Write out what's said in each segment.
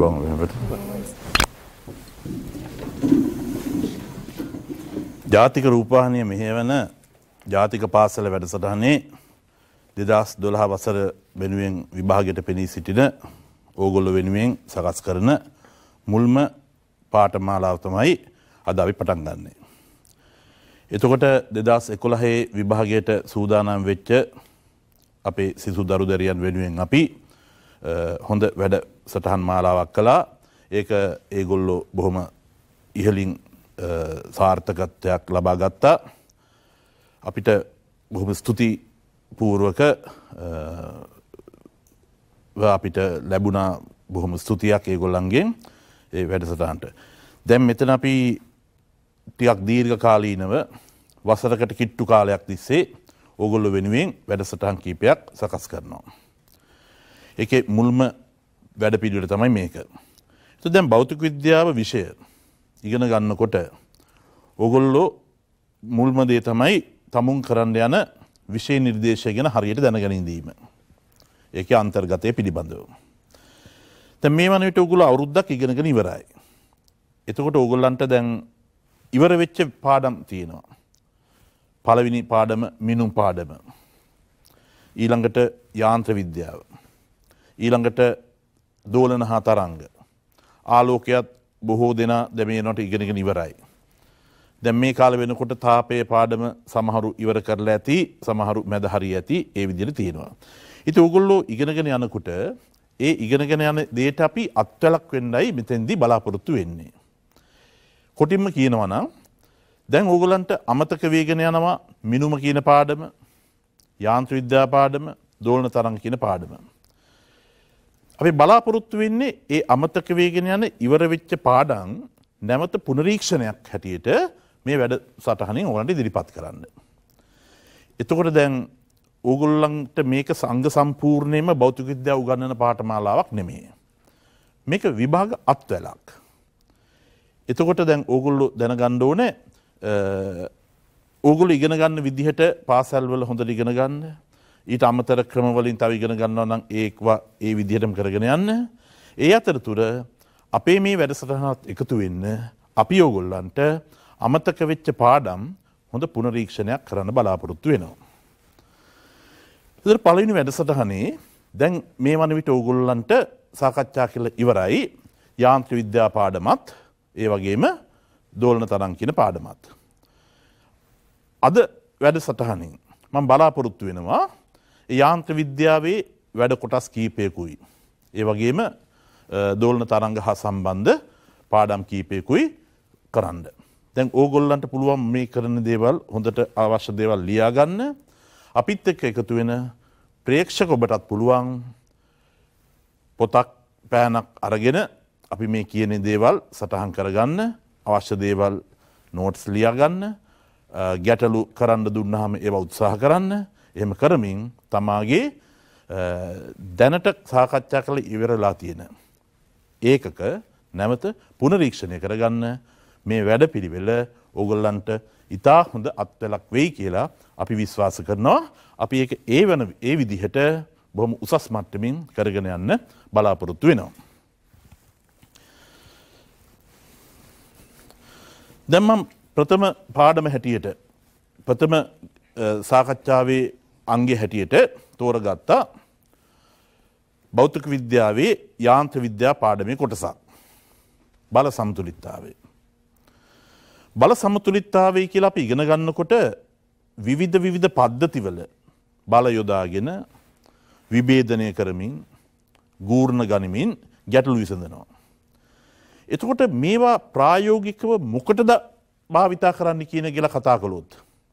ජාතික රූපවාහිනිය මෙහෙවන ජාතික පාසල වැඩසටහනේ 2012 වසර වෙනුවෙන් විභාගයට පෙනී සිටින ඕගොල්ලෝ වෙනුවෙන් සකස් කරන මුල්ම පාඨමාලාව තමයි අද අපි පටන් ගන්නෙ. එතකොට 2011 විභාගයට සූදානම් වෙච්ච අපේ සිසු දරුදරියන් වෙනුවෙන් අපි හොඳ වැඩසටහන් මාලාවක් කළා. ඒක ඒගොල්ලෝ බොහොම ඉහළින් සාර්ථකත්වයක් ලබා ගත්තා. අපිට බොහොම ස්තුති පූර්වක අපිට ලැබුණා බොහොම ස්තුතියක් ඒගොල්ලන්ගෙන් ඒ වැඩසටහනට. දැන් මෙතන අපි ටිකක් දීර්ඝ කාලීනව වසරකට කිට්ටු කාලයක් තිස්සේ ඕගොල්ලෝ වෙනුවෙන් වැඩසටහන් කීපයක් සකස් කරනවා. ඒකේ මුල්ම වැඩපිළිවෙල තමයි මේක. ඒත් දැන් භෞතික විද්‍යාව විෂය ඉගෙන ගන්නකොට ඕගොල්ලෝ මුල්ම දේ තමයි තමුන් කරන්න යන විෂය නිර්දේශය ගැන හරියට දැනගෙන ඉඳීම. ඒකේ අන්තර්ගතය පිළිබඳව. දැන් මේ වන විට ඕගොල්ලෝ අවුරුද්දක් ඉගෙනගෙන ඉවරයි. එතකොට ඕගොල්ලන්ට දැන් ඉවර වෙච්ච පාඩම් තියෙනවා. පළවෙනි පාඩම මිනුම් පාඩම. ඊළඟට යාන්ත්‍ර විද්‍යාව. ඊළඟට දෝලන හා තරංග. ආලෝකයත් බොහෝ දෙනා දැමේනට ඉගෙනගෙන ඉවරයි. දැන් මේ කාලේ වෙනකොට තාපයේ පාඩම සමහරු ඉවර කරලා ඇති, සමහරු මැද හරිය ඇති, ඒ විදිහට තියෙනවා. ඉතින් ඕගොල්ලෝ ඉගෙනගෙන යනකොට ඒ ඉගෙනගෙන යන දේට අපි අත්වලක් වෙන්නයි මෙතෙන්දී බලාපොරොත්තු වෙන්නේ. කොටින්ම කියනවා නම් දැන් ඕගොල්ලන්ට අමතක වේගෙන යනවා මිනුම කියන පාඩම, යාන්ත්‍ර විද්‍යා පාඩම, දෝලන තරංග කියන පාඩම. අපි බලාපොරොත්තු වෙන්නේ ඒ අමතක වේගෙන යන ඉවර වෙච්ච පාඩම් නැවත පුනරීක්ෂණයක් හැටියට මේ වැඩ සටහනින් ඕගොල්ලන්ට ඉදිරිපත් කරන්න. එතකොට දැන් ඕගොල්ලන්ට මේක සංඝ සම්පූර්ණයෙන්ම භෞතික විද්‍යාව උගන්වන පාඨමාලාවක් නෙමෙයි. මේක විභාග අත්වැලක්. එතකොට දැන් ඕගොල්ලෝ දැනගන්න ඕනේ ඕගොල්ලෝ ඉගෙන ගන්න විදිහට පාසල් වල හොඳට ඉගෙන ගන්න. ඊට අමතර ක්‍රම වලින් තව ඉගෙන ගන්නවා නම් ඒකවා ඒ විදිහටම කරගෙන යන්න. ඒ අතරතුර අපේ මේ වැඩසටහනත් එකතු වෙන්න අපි ඕගොල්ලන්ට අමතක වෙච්ච පාඩම් හොඳ පුනරීක්ෂණයක් කරන්න බලාපොරොත්තු වෙනවා. ඉතින් පළවෙනි වැඩසටහනේ දැන් මේ වන විට ඕගොල්ලන්ට සාකච්ඡා කළ ඉවරයි යාන්ත්‍ර විද්‍යා පාඩමත් ඒ වගේම දෝලන තරංග කියන පාඩමත්. අද වැඩසටහනින් මම බලාපොරොත්තු වෙනවා යාන්ත්‍ර විද්‍යාවේ වැඩ කොටස් කීපයකුයි. ඒ වගේම දෝලන තරංග හා සම්බන්ධ පාඩම් කීපයකුයි කරන්න. දැන් ඕගොල්ලන්ට පුළුවන් මේ කරන දේවල් හොඳට අවශ්‍ය දේවල් ලියා ගන්න. අපිත් එක්ක එකතු වෙන ප්‍රේක්ෂක ඔබටත් පුළුවන් පොතක් පෑනක් අරගෙන අපි මේ කියන දේවල් සටහන් කරගන්න, අවශ්‍ය දේවල් නෝට්ස් ලියා ගන්න, ගැටලු කරන්න දුන්නාම ඒවා උත්සාහ කරන්න. එහෙම කරමින් තමාගේ දැනට සාකච්ඡා කළ ඉවරලා තියෙන ඒකක නැවත පුනරීක්ෂණය කරගන්න මේ වැඩපිළිවෙල ඕගොල්ලන්ට ඉතා හොඳ අත්වැලක් වෙයි කියලා අපි විශ්වාස කරනවා. අපි ඒක ඒ විදිහට බොහොම උසස් මට්ටමින් කරගෙන යන්න බලාපොරොත්තු වෙනවා. දැන් මම ප්‍රථම පාඩම හැටියට ප්‍රථම සාකච්ඡාවේ අංගය හැටියට තෝරගත්තා භෞතික විද්‍යාවේ යාන්ත්‍ර විද්‍යා පාඩමේ කොටසක්. බල සමතුලිතතාවය. බල සමතුලිතතාවය කියලා අපි ඉගෙන ගන්නකොට විවිධ පද්ධතිවල බල යොදාගෙන විභේදනය කරමින් ගූර්ණ ගනිමින් ගැටලු විසඳනවා. එතකොට මේවා ප්‍රායෝගිකව මොකටද භාවිතා කරන්න කියන කියලා කතා කළොත්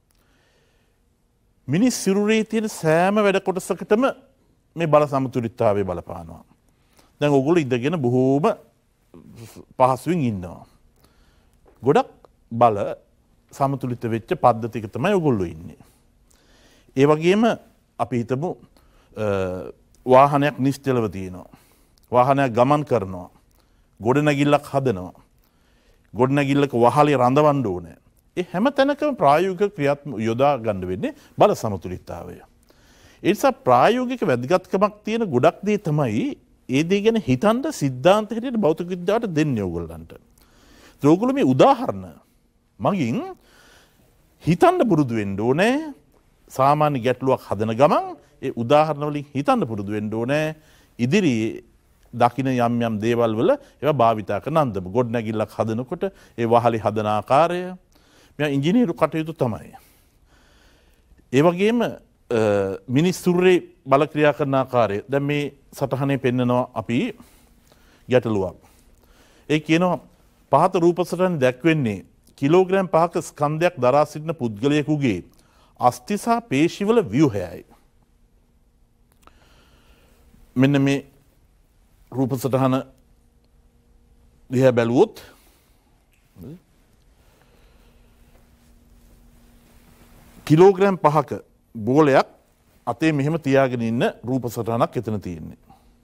මිනිස් සිරුරේ තියෙන සෑම වැඩ කොටසකටම මේ බල සමතුලිතතාවය බලපානවා. දැන් ඕගොල්ලෝ ඉඳගෙන බොහෝම පහසුවෙන් ඉන්නවා. ගොඩක් බල සමතුලිත වෙච්ච පද්ධතියක තමයි ඕගොල්ලෝ ඉන්නේ. ඒ වගේම අපි හිතමු වාහනයක් නිශ්චලව තියෙනවා. වාහනයක් ගමන් කරනවා. ගොඩනැගිල්ලක් හදනවා. ගොඩනැගිල්ලක වහලේ රඳවන්න ඕනේ. ඒ හැම තැනකම ප්‍රායෝගික ක්‍රියාත්මක යොදා ගන්න වෙන්නේ බල සමතුලිතතාවය. ඒ නිසා ප්‍රායෝගික වැදගත්කමක් තියෙන ගොඩක් දේ තමයි ඒ දේ ගැන හිතන්න සිද්ධාන්ත හැටියට භෞතික විද්‍යාවට දෙන්නේ ඕගොල්ලන්ට. ඒගොල්ලෝ මේ උදාහරණ මගින් හිතන්න පුරුදු වෙන්න ඕනේ. සාමාන්‍ය ගැටලුවක් හදන ගමන් ඒ උදාහරණ වලින් හිතන්න පුරුදු වෙන්න ඕනේ. ඉදිරියේ දකින්න යම් දේවල් වල ඒවා භාවිතා කරන අන්දම ගොඩනැගිල්ලක් හදනකොට ඒ වහලි හදන ආකාරය මෙයා ඉංජිනේරු කටයුතු තමයි. ඒ වගේම මිනිස්සුරේ බල ක්‍රියා කරන ආකාරය දැන් මේ සටහනේ පෙන්නනවා අපි ගැටලුවක්. ඒ කියනවා පහත රූප සටහනේ දැක්වෙන්නේ කිලෝග්‍රෑම් 5ක ස්කන්ධයක් දරා සිටින පුද්ගලයෙකුගේ අස්ථි සහ පේශිවල ව්‍යුහයයි. මෙන්න මේ රූප සටහන දිහා බැලුවොත් කිලෝග්‍රෑම් 5ක බෝලයක් අතේ මෙහෙම තියාගෙන ඉන්න රූප සටහනක් එතන තියෙන්නේ.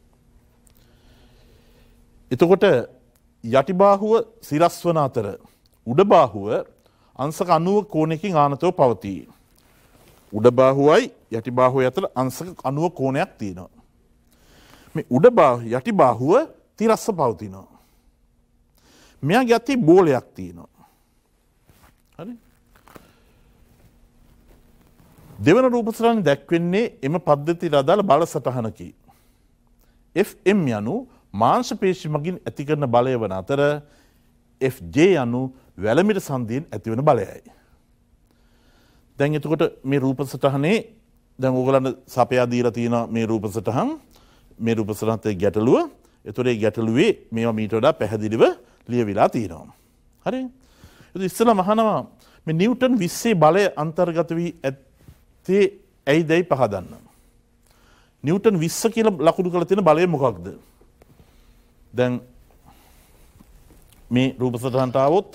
එතකොට යටිබාහුව සිරස් වන අතර උඩ බාහුව අංශක 90 කෝණයකින් ආනතව පවතී. උඩ බාහුවයි යටි බාහුවයි අතර අංශක 90 කෝණයක් තියෙනවා. මේ උඩ බාහුව යටි බාහුව තිරස්ස පවතිනවා. මෙයාගේ අතේ බෝලයක් තියෙනවා. හරි? දෙවන රූප සටහන දැක්වෙන්නේ එම පද්ධතියට අදාළ බල සටහනකි. Fm යනු මාංශ පේශි මගින් ඇති කරන බලය වන අතර Fj යනු වැලමිට සංදියෙන් ඇතිවන බලයයි. දැන් එතකොට මේ රූප සටහනේ දැන් ඕගලන්ට සපයා දීලා තියෙනවා මේ රූප සටහන් මේ රූප සටහනත් ගැටලුව. ඒතොර ඒ ගැටලුවේ මේවා මීට වඩා පැහැදිලිව ලියවිලා තියෙනවා. හරි? ඉතින් ඉස්සෙල්ලාම අහනවා මේ නිව්ටන් 20 බලය අන්තර්ගත වී ඇත්තේ ඇයිදයි පහදන්න. නිව්ටන් 20 කියලා ලකුණු කරලා තියෙන බලය මොකක්ද? දැන් මේ රූප සටහනට આવොත්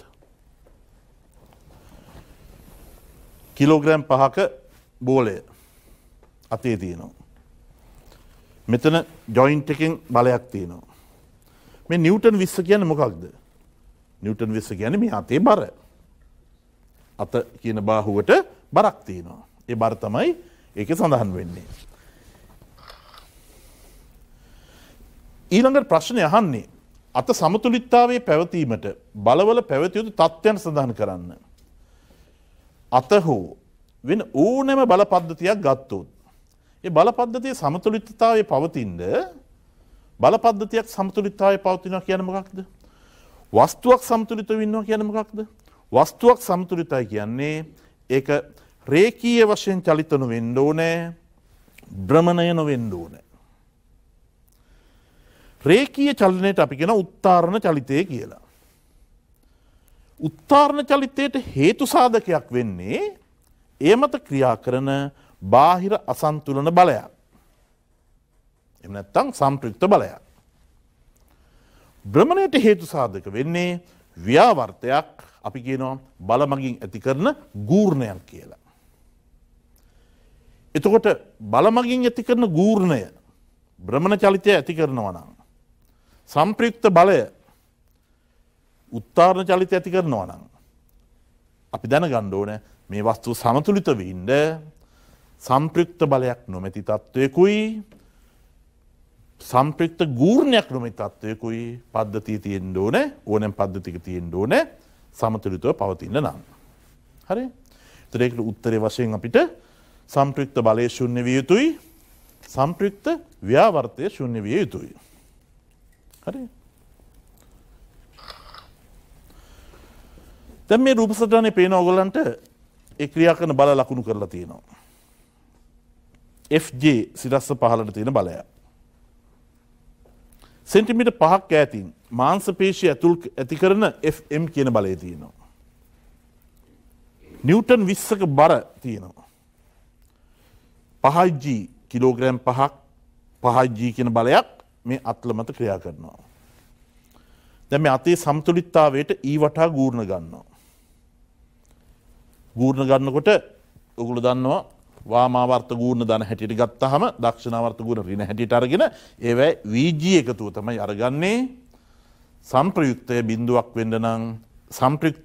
කිලෝග්‍රෑම් 5ක බෝලය අතේ තියෙනවා. මෙතන ජොයින්ට් එකෙන් බලයක් තියෙනවා. මේ නිව්ටන් 20 කියන්නේ මොකක්ද? නිව්ටන් 20 කියන්නේ මේ අතේ බර. අත කියන බාහුවට බරක් තියෙනවා. ඒ බර තමයි ඒකේ සඳහන් වෙන්නේ. ඊළඟට ප්‍රශ්නේ අහන්නේ අත සමතුලිතතාවයේ පැවතීමට බලවල පැවතිය යුතු තත්ත්වයන් සඳහන් කරන්න. අත හෝ වෙන ඕනෑම බල පද්ධතියක් ගත්තොත් ඒ බල පද්ධතියේ සමතුලිතතාවයේ පවතිනද බල පද්ධතියක් සමතුලිතතාවයේ පවතිනවා කියන්නේ මොකක්ද? වස්තුවක් සමතුලිතව ඉන්නවා කියන්නේ මොකක්ද? වස්තුවක් සමතුලිතයි කියන්නේ ඒක රේඛීය වශයෙන් චලිත නොවෙන්න ඕනේ, භ්‍රමණය නොවෙන්න ඕනේ. රේඛීය චලනයට අපි කියන උත්තරණ චලිතය කියලා. උත්තරණ චලිතයට හේතු සාධකයක් වෙන්නේ ඒ මත ක්‍රියා කරන බාහිර අසන්තුලන බලයක්. එහෙම නැත්නම් සම්ප්‍රයුක්ත බලයක්. භ්‍රමණයට හේතු සාධක වෙන්නේ ව්‍යාවර්තයක් අපි කියනවා බල මගින් ඇති කරන ගූර්ණයක් කියලා. එතකොට බල මගින් ඇති කරන ගූර්ණය භ්‍රමණ චලිතය ඇති කරනවා නම් සම්ප්‍රයුක්ත බලය උත්තරණ චලිතය ඇති කරනවා නම් අපි දැනගන්න ඕනේ මේ වස්තුව සමතුලිත වෙන්න සම්ප්‍රයුක්ත බලයක් නොමැති තත්වයකුයි සම්ප්‍රයුක්ත ගූර්ණයක් නොමැති තත්වයකුයි පද්ධතිය තියෙන්න ඕනේ ඕනෑම පද්ධතියක තියෙන්න ඕනේ සමතුලිතව පවතින නම්. හරි? ඒතර ඒකට උත්තරේ වශයෙන් අපිට සම්ප්‍රයුක්ත බලය ශුන්‍ය විය යුතුයි සම්ප්‍රයුක්ත ව්‍යාවර්තය ශුන්‍ය විය යුතුයි. හරි? දැන් මේ රූප සටහනේ පේන ඕගොල්ලන්ට ඒ ක්‍රියා කරන බල ලකුණු කරලා තියෙනවා. Fj සිරස්ස පහළට තියෙන බලය. සෙන්ටිමීටර් 5ක් ඈතින් මාංශ පේශිය ඇති කරන Fm කියන බලය තියෙනවා. නිව්ටන් 20ක බර තියෙනවා. 5g කිලෝග්‍රෑම් 5ක් 5g කියන බලයක් මේ අත්ල මත ක්‍රියා කරනවා. දැන් මේ අතේ සමතුලිතතාවයට ඊ වටා ගූර්ණ ගන්නවා. ගූර්ණ ගන්නකොට ඔයගොල්ලෝ දන්නවා වාමාවර්ත ගූර්ණ දන හැටියට ගත්තාම දක්ෂිනාවර්ත ගූර්ණ ඍණ හැටියට අරගෙන ඒවැ Vg එකතුව තමයි අරගන්නේ. සම්ප්‍රයුක්තය බිඳුවක් වෙන්න නම් සම්ප්‍රයුක්ත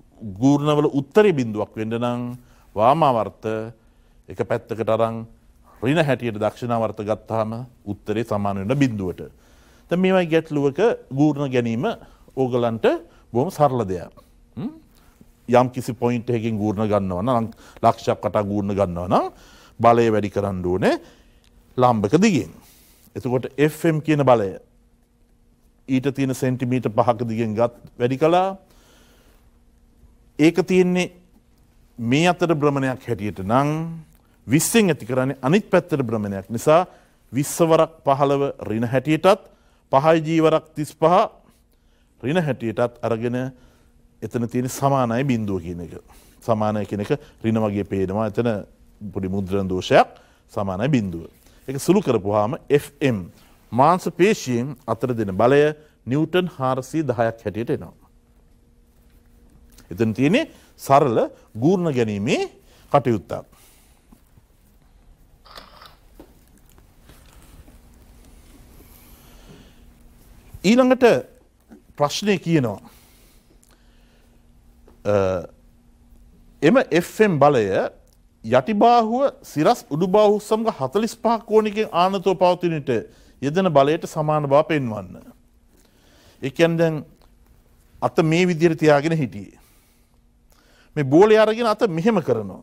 ගූර්ණවල උත්තරී බිඳුවක් වෙන්න නම් වාමාවර්ත එක පැත්තකට අරන් ඍණ හැටියට දක්ෂිනාවර්ත ගත්තාම උත්තරේ සමාන වෙන බිඳුවට. දැන් මේ වගේ ගැටලුවක ගූර්ණ ගැනීම ඕගලන්ට බොහොම සරල දෙයක්. යම් කිසි පොයින්ට් එකකින් ගූර්ණ ගන්නවා නම් ලක්ෂයක් කට ගූර්ණ ගන්නවා නම් බලය වැඩි කරන්න ඕනේ ලම්බක දිගෙන්. එතකොට FM කියන බලය ඊට තියෙන සෙන්ටිමීටර් 5ක දිගෙන් වැඩි කළා. ඒක තියෙන්නේ මේ අතර භ්‍රමණයක් හැටියට නම් 20න් ඇති කරන්නේ අනිත් පැත්තට භ්‍රමණයක් නිසා 20 වරක් 15 ඍණ හැටියටත් 5 වරක් 35 ඍණ හැටියටත් අරගෙන එතන තියෙන සමානයි බිඳුව කියන එක. සමානයි කියන එක ඍණ වගේ පේනවා. එතන පොඩි මුද්‍රණ දෝෂයක් සමානයි බිඳුව. ඒක සුළු කරපුවාම FM මාංශ පේශීන් අතර දෙන බලය නිව්ටන් 410ක් හැටියට එනවා. එතන තියෙන්නේ සරල ගූර්ණ ගැනීමේ කටයුත්තක්. ඊළඟට ප්‍රශ්නේ කියනවා එම FM බලය යටිබාහුව සිරස් උඩුබාහුව සමග 45 කෝණයකින් ආනතව පවතිනට යෙදෙන බලයට සමාන බව පෙන්වන්න. ඒ කියන්නේ දැන් අත මේ විදිහට තියාගෙන හිටියේ. මේ බෝලේ අරගෙන අත මෙහෙම කරනවා.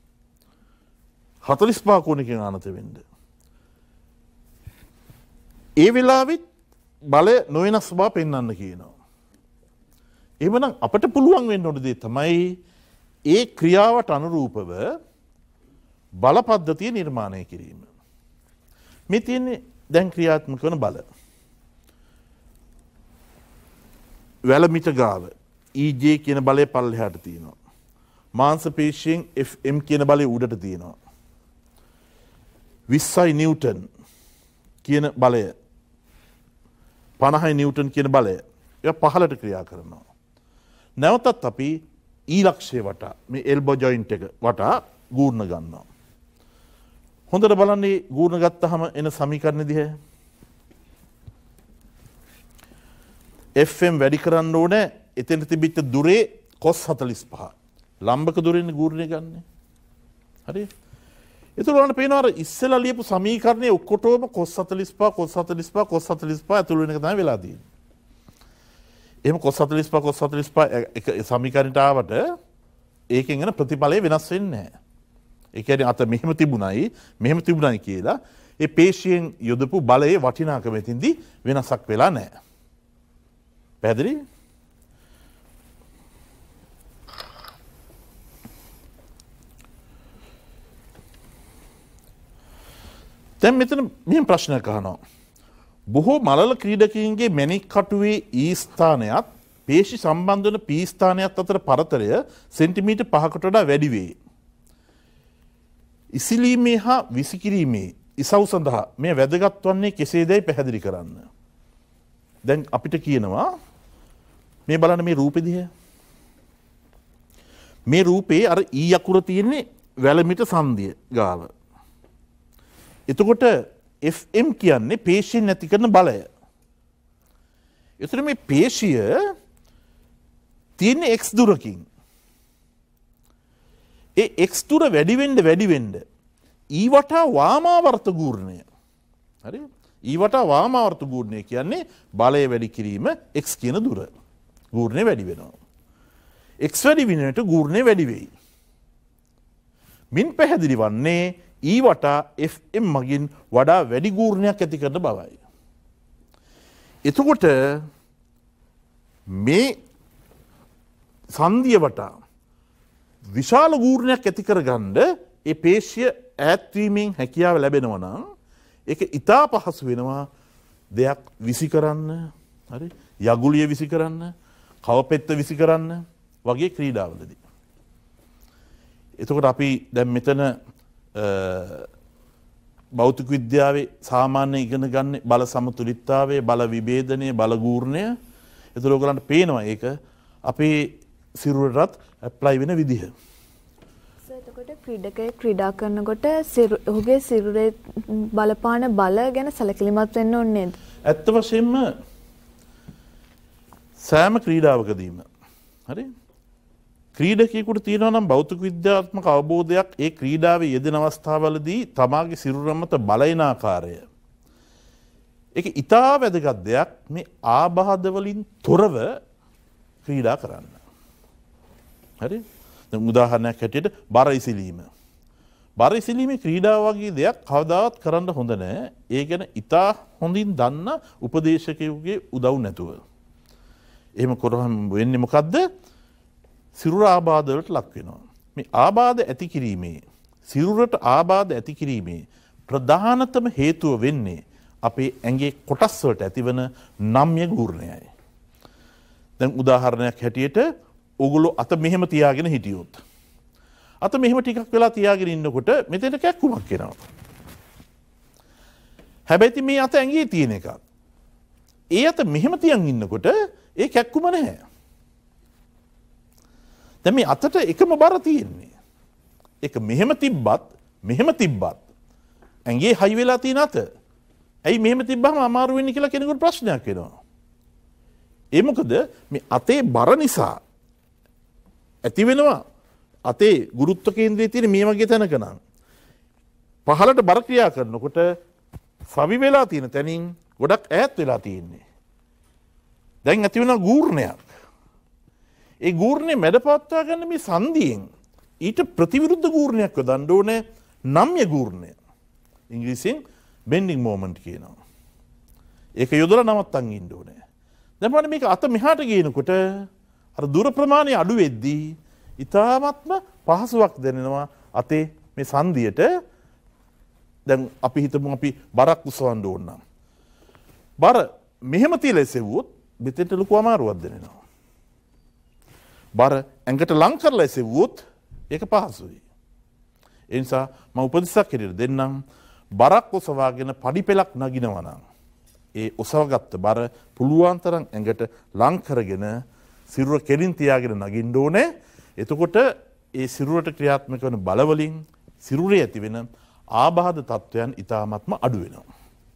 45 කෝණයකින් ආනත වෙන්න. ඒ වෙලාවෙත් බලය නොවෙනස් බව පෙන්වන්න කියනවා. එහෙමනම් අපිට පුළුවන් වෙන්න ඕන දේ තමයි ඒ ක්‍රියාවට අනුරූපව බල පද්ධතිය නිර්මාණය කිරීම. මේ තියෙන්නේ දැන් ක්‍රියාත්මක වන බල. වැලමිට ගාව EJ කියන බලය පල්ලෙහාට තියෙනවා. මාංශ පේශීන් FM කියන බලය උඩට තියෙනවා. 20යි නිව්ටන් කියන බලය 50යි නිව්ටන් කියන බලය ඒවා පහළට ක්‍රියා කරනවා. නැවතත් අපි ඊලක්ෂය වටා මේ එල්බෝ ජොයින්ට් එක වටා ගූර්ණ ගන්නවා. හොඳට බලන්නේ ගූර්ණ ගත්තාම එන සමීකරණ දිහා. FM වැඩි කරන්න ඕනේ එතන තිබිච්ච දුරේ cos 45. ලම්බක දුරෙන් ගූර්ණය ගන්න. හරි? ඒතර උනට පේනවා අර ඉස්සෙල්ලා ලියපු සමීකරණයේ ඔක්කොටම cos 45 cos 45 cos 45 ඇතුළු වෙන එක තමයි වෙලා තියෙන්නේ. එහෙම cos 45 cos 45 එක සමීකරණයට ආවට ඒකෙන් එන ප්‍රතිඵලය වෙනස් වෙන්නේ නැහැ. ඒ කියන්නේ අත මෙහෙම තිබුණයි කියලා ඒ පේශියෙන් යොදපු බලයේ වටිනාකම එතින්දී වෙනසක් වෙලා නැහැ. පැහැදිලි? දැන් මෙතන මෙහෙම ප්‍රශ්නයක් අහනවා. බොහෝ මලල ක්‍රීඩකයින්ගේ මැණික් කටුවේ E ස්ථානයත් පේශි සම්බන්ධ වන P ස්ථානයත් අතර පරතරය සෙන්ටිමීටර් 5කට වඩා වැඩි වේ. ඉසිලීමේ හා විසිකිරීමේ ඉසව් සඳහා මේ වැදගත් වන්නේ කෙසේදයි පැහැදිලි කරන්න. දැන් අපිට කියනවා මේ බලන්න මේ රූපෙ දිහා. මේ රූපේ අර E අකුර තියෙන්නේ වැලමිට සංදිය ගාව. එතකොට FM කියන්නේ පේශියෙන් නැති කරන බලය. එතන මේ පේශිය තියෙන්නේ x දුරකින්. ඒ x දුර වැඩි වෙන්න E වටා වාමාවර්ත ගූර්ණය. හරි? E වටා වාමාවර්ත ගූර්ණය කියන්නේ බලය වැඩි කිරීම x කියන දුර. ගූර්ණය වැඩි වෙනවා. x වැඩි වෙනකොට ගූර්ණය වැඩි වෙයි. මින් පැහැදිලි වන්නේ E වටා FM මගින් වඩා වැඩි ගූර්ණයක් ඇති කරන බවයි. එතකොට මේ සංදිය වටා විශාල ගූර්ණයක් ඇති කරගන්න ඒ පේශිය ඈත්වීමෙන් හැකියාව ලැබෙනවා නම් ඒක ඉතා පහසු වෙනවා දෙයක් විසි කරන්න, හරි? යගුලිය විසි කරන්න, කවපෙත්ත විසි කරන්න වගේ ක්‍රීඩාවලදී. එතකොට අපි දැන් මෙතන භෞතික විද්‍යාවේ සාමාන්‍ය ඉගෙන ගන්න බල සමතුලිතතාවය, බල විභේදනය, බල ගූර්ණය. ඒතර ඔයගලන්ට පේනවා ඒක අපේ සිරුරටත් ඇප්ලයි වෙන විදිහ. එතකොට ක්‍රීඩකයෙක් ක්‍රීඩා කරනකොට ඔහුගේ සිරුරේ බලපාන බල ගැන සැලකිලිමත් වෙන්න ඕනේ නේද? ඇත්ත වශයෙන්ම සෑම ක්‍රීඩාවකදීම හරි ක්‍රීඩකයෙකුට තියෙනවා නම් භෞතික විද්‍යාත්මක අවබෝධයක් ඒ ක්‍රීඩාවේ යෙදෙන අවස්ථාවලදී තමාගේ සිරුර මත බලන ආකාරය. ඒක ඉතා වැදගත් දෙයක් මේ ආබාධ වලින් තොරව ක්‍රීඩා කරන්න. හරි? දැන් උදාහරණයක් හැටියට බර ඉසිලීම. බර ඉසිලීමේ ක්‍රීඩාව වගේ දෙයක් කවදාවත් කරන්න හොඳ නැහැ. ඒ ගැන ඉතා හොඳින් දන්න උපදේශකයෙකුගේ උදව් නැතුව. එහෙම කරොහම වෙන්නේ මොකද්ද? සිරුර ආබාධ වලට ලක් වෙනවා. මේ ආබාධ ඇති කිරීමේ සිරුරට ආබාධ ඇති කිරීමේ ප්‍රධානතම හේතුව වෙන්නේ අපේ ඇඟේ කොටස් වලට ඇතිවන නම්‍ය ගූර්ණයයි. දැන් උදාහරණයක් හැටියට ඔගොල්ලෝ අත මෙහෙම තියාගෙන හිටියොත් අත මෙහෙම ටිකක් වෙලා තියාගෙන ඉන්නකොට මෙතන කැක්කුමක් එනවා. හැබැයි මේ අත ඇඟේ තියෙන එකක්. ඒ අත මෙහෙම තියන් ඉන්නකොට ඒ කැක්කුම නැහැ. දැන් මේ අතට එකම බර තියෙන්නේ. ඒක මෙහෙම තිබ්බත් ඇඟේ හයි වෙලා තියෙන අත. ඇයි මෙහෙම තිබ්බම අමාරු වෙන්නේ කියලා කෙනෙකුට ප්‍රශ්නයක් එනවා. ඒ මොකද මේ අතේ බර නිසා ඇති වෙනවා අතේ ගුරුත්ව කේන්ද්‍රයේ තියෙන මේ වගේ තැනක නම් පහළට බර ක්‍රියා කරනකොට සවි වෙලා තියෙන තැනින් ගොඩක් ඈත් වෙලා තියෙන්නේ. දැන් ඇති වෙන ගූර්ණයක්. ඒ ගූර්ණය මැඩපවත්වා ගන්න මේ සංදියෙන් ඊට ප්‍රතිවිරුද්ධ ගූර්ණයක් යොදන්න ඕනේ නම්‍ය ගූර්ණය. ඉංග්‍රීසියෙන් බෙන්ඩිං මොමන්ට් කියනවා. ඒක යොදලා නවත්තන් ඉන්න ඕනේ. දැන් බලන්න මේක අත මෙහාට ගේනකොට අර දුර ප්‍රමාණය අඩු වෙද්දී ඊටාත්ම පහසුවක් දැනෙනවා අතේ මේ සංදියට. දැන් අපි හිතමු අපි බරක් උසවන්න ඕන නම් බර මෙහෙම තියලා එසෙව්වොත් මෙතෙන්ට ලොකු අමාරුවක් දැනෙනවා. බර ඇඟට ලං කරලා එසෙව්වොත් ඒක පහසුයි. ඒ නිසා මම උපදෙසක් හැටියට දෙන්නම් බරක් ඔසවාගෙන පඩි පෙලක් නගිනවා නම් ඒ ඔසවගත්ත බර පුළුවන් තරම් ඇඟට ලං කරගෙන සිරුර කෙලින් තියාගෙන නගින්න ඕනේ. එතකොට ඒ සිරුරට ක්‍රියාත්මක වන බල වලින් සිරුරේ ඇති වෙන ආබාධ තත්වයන් ඉතාමත්ම අඩු වෙනවා.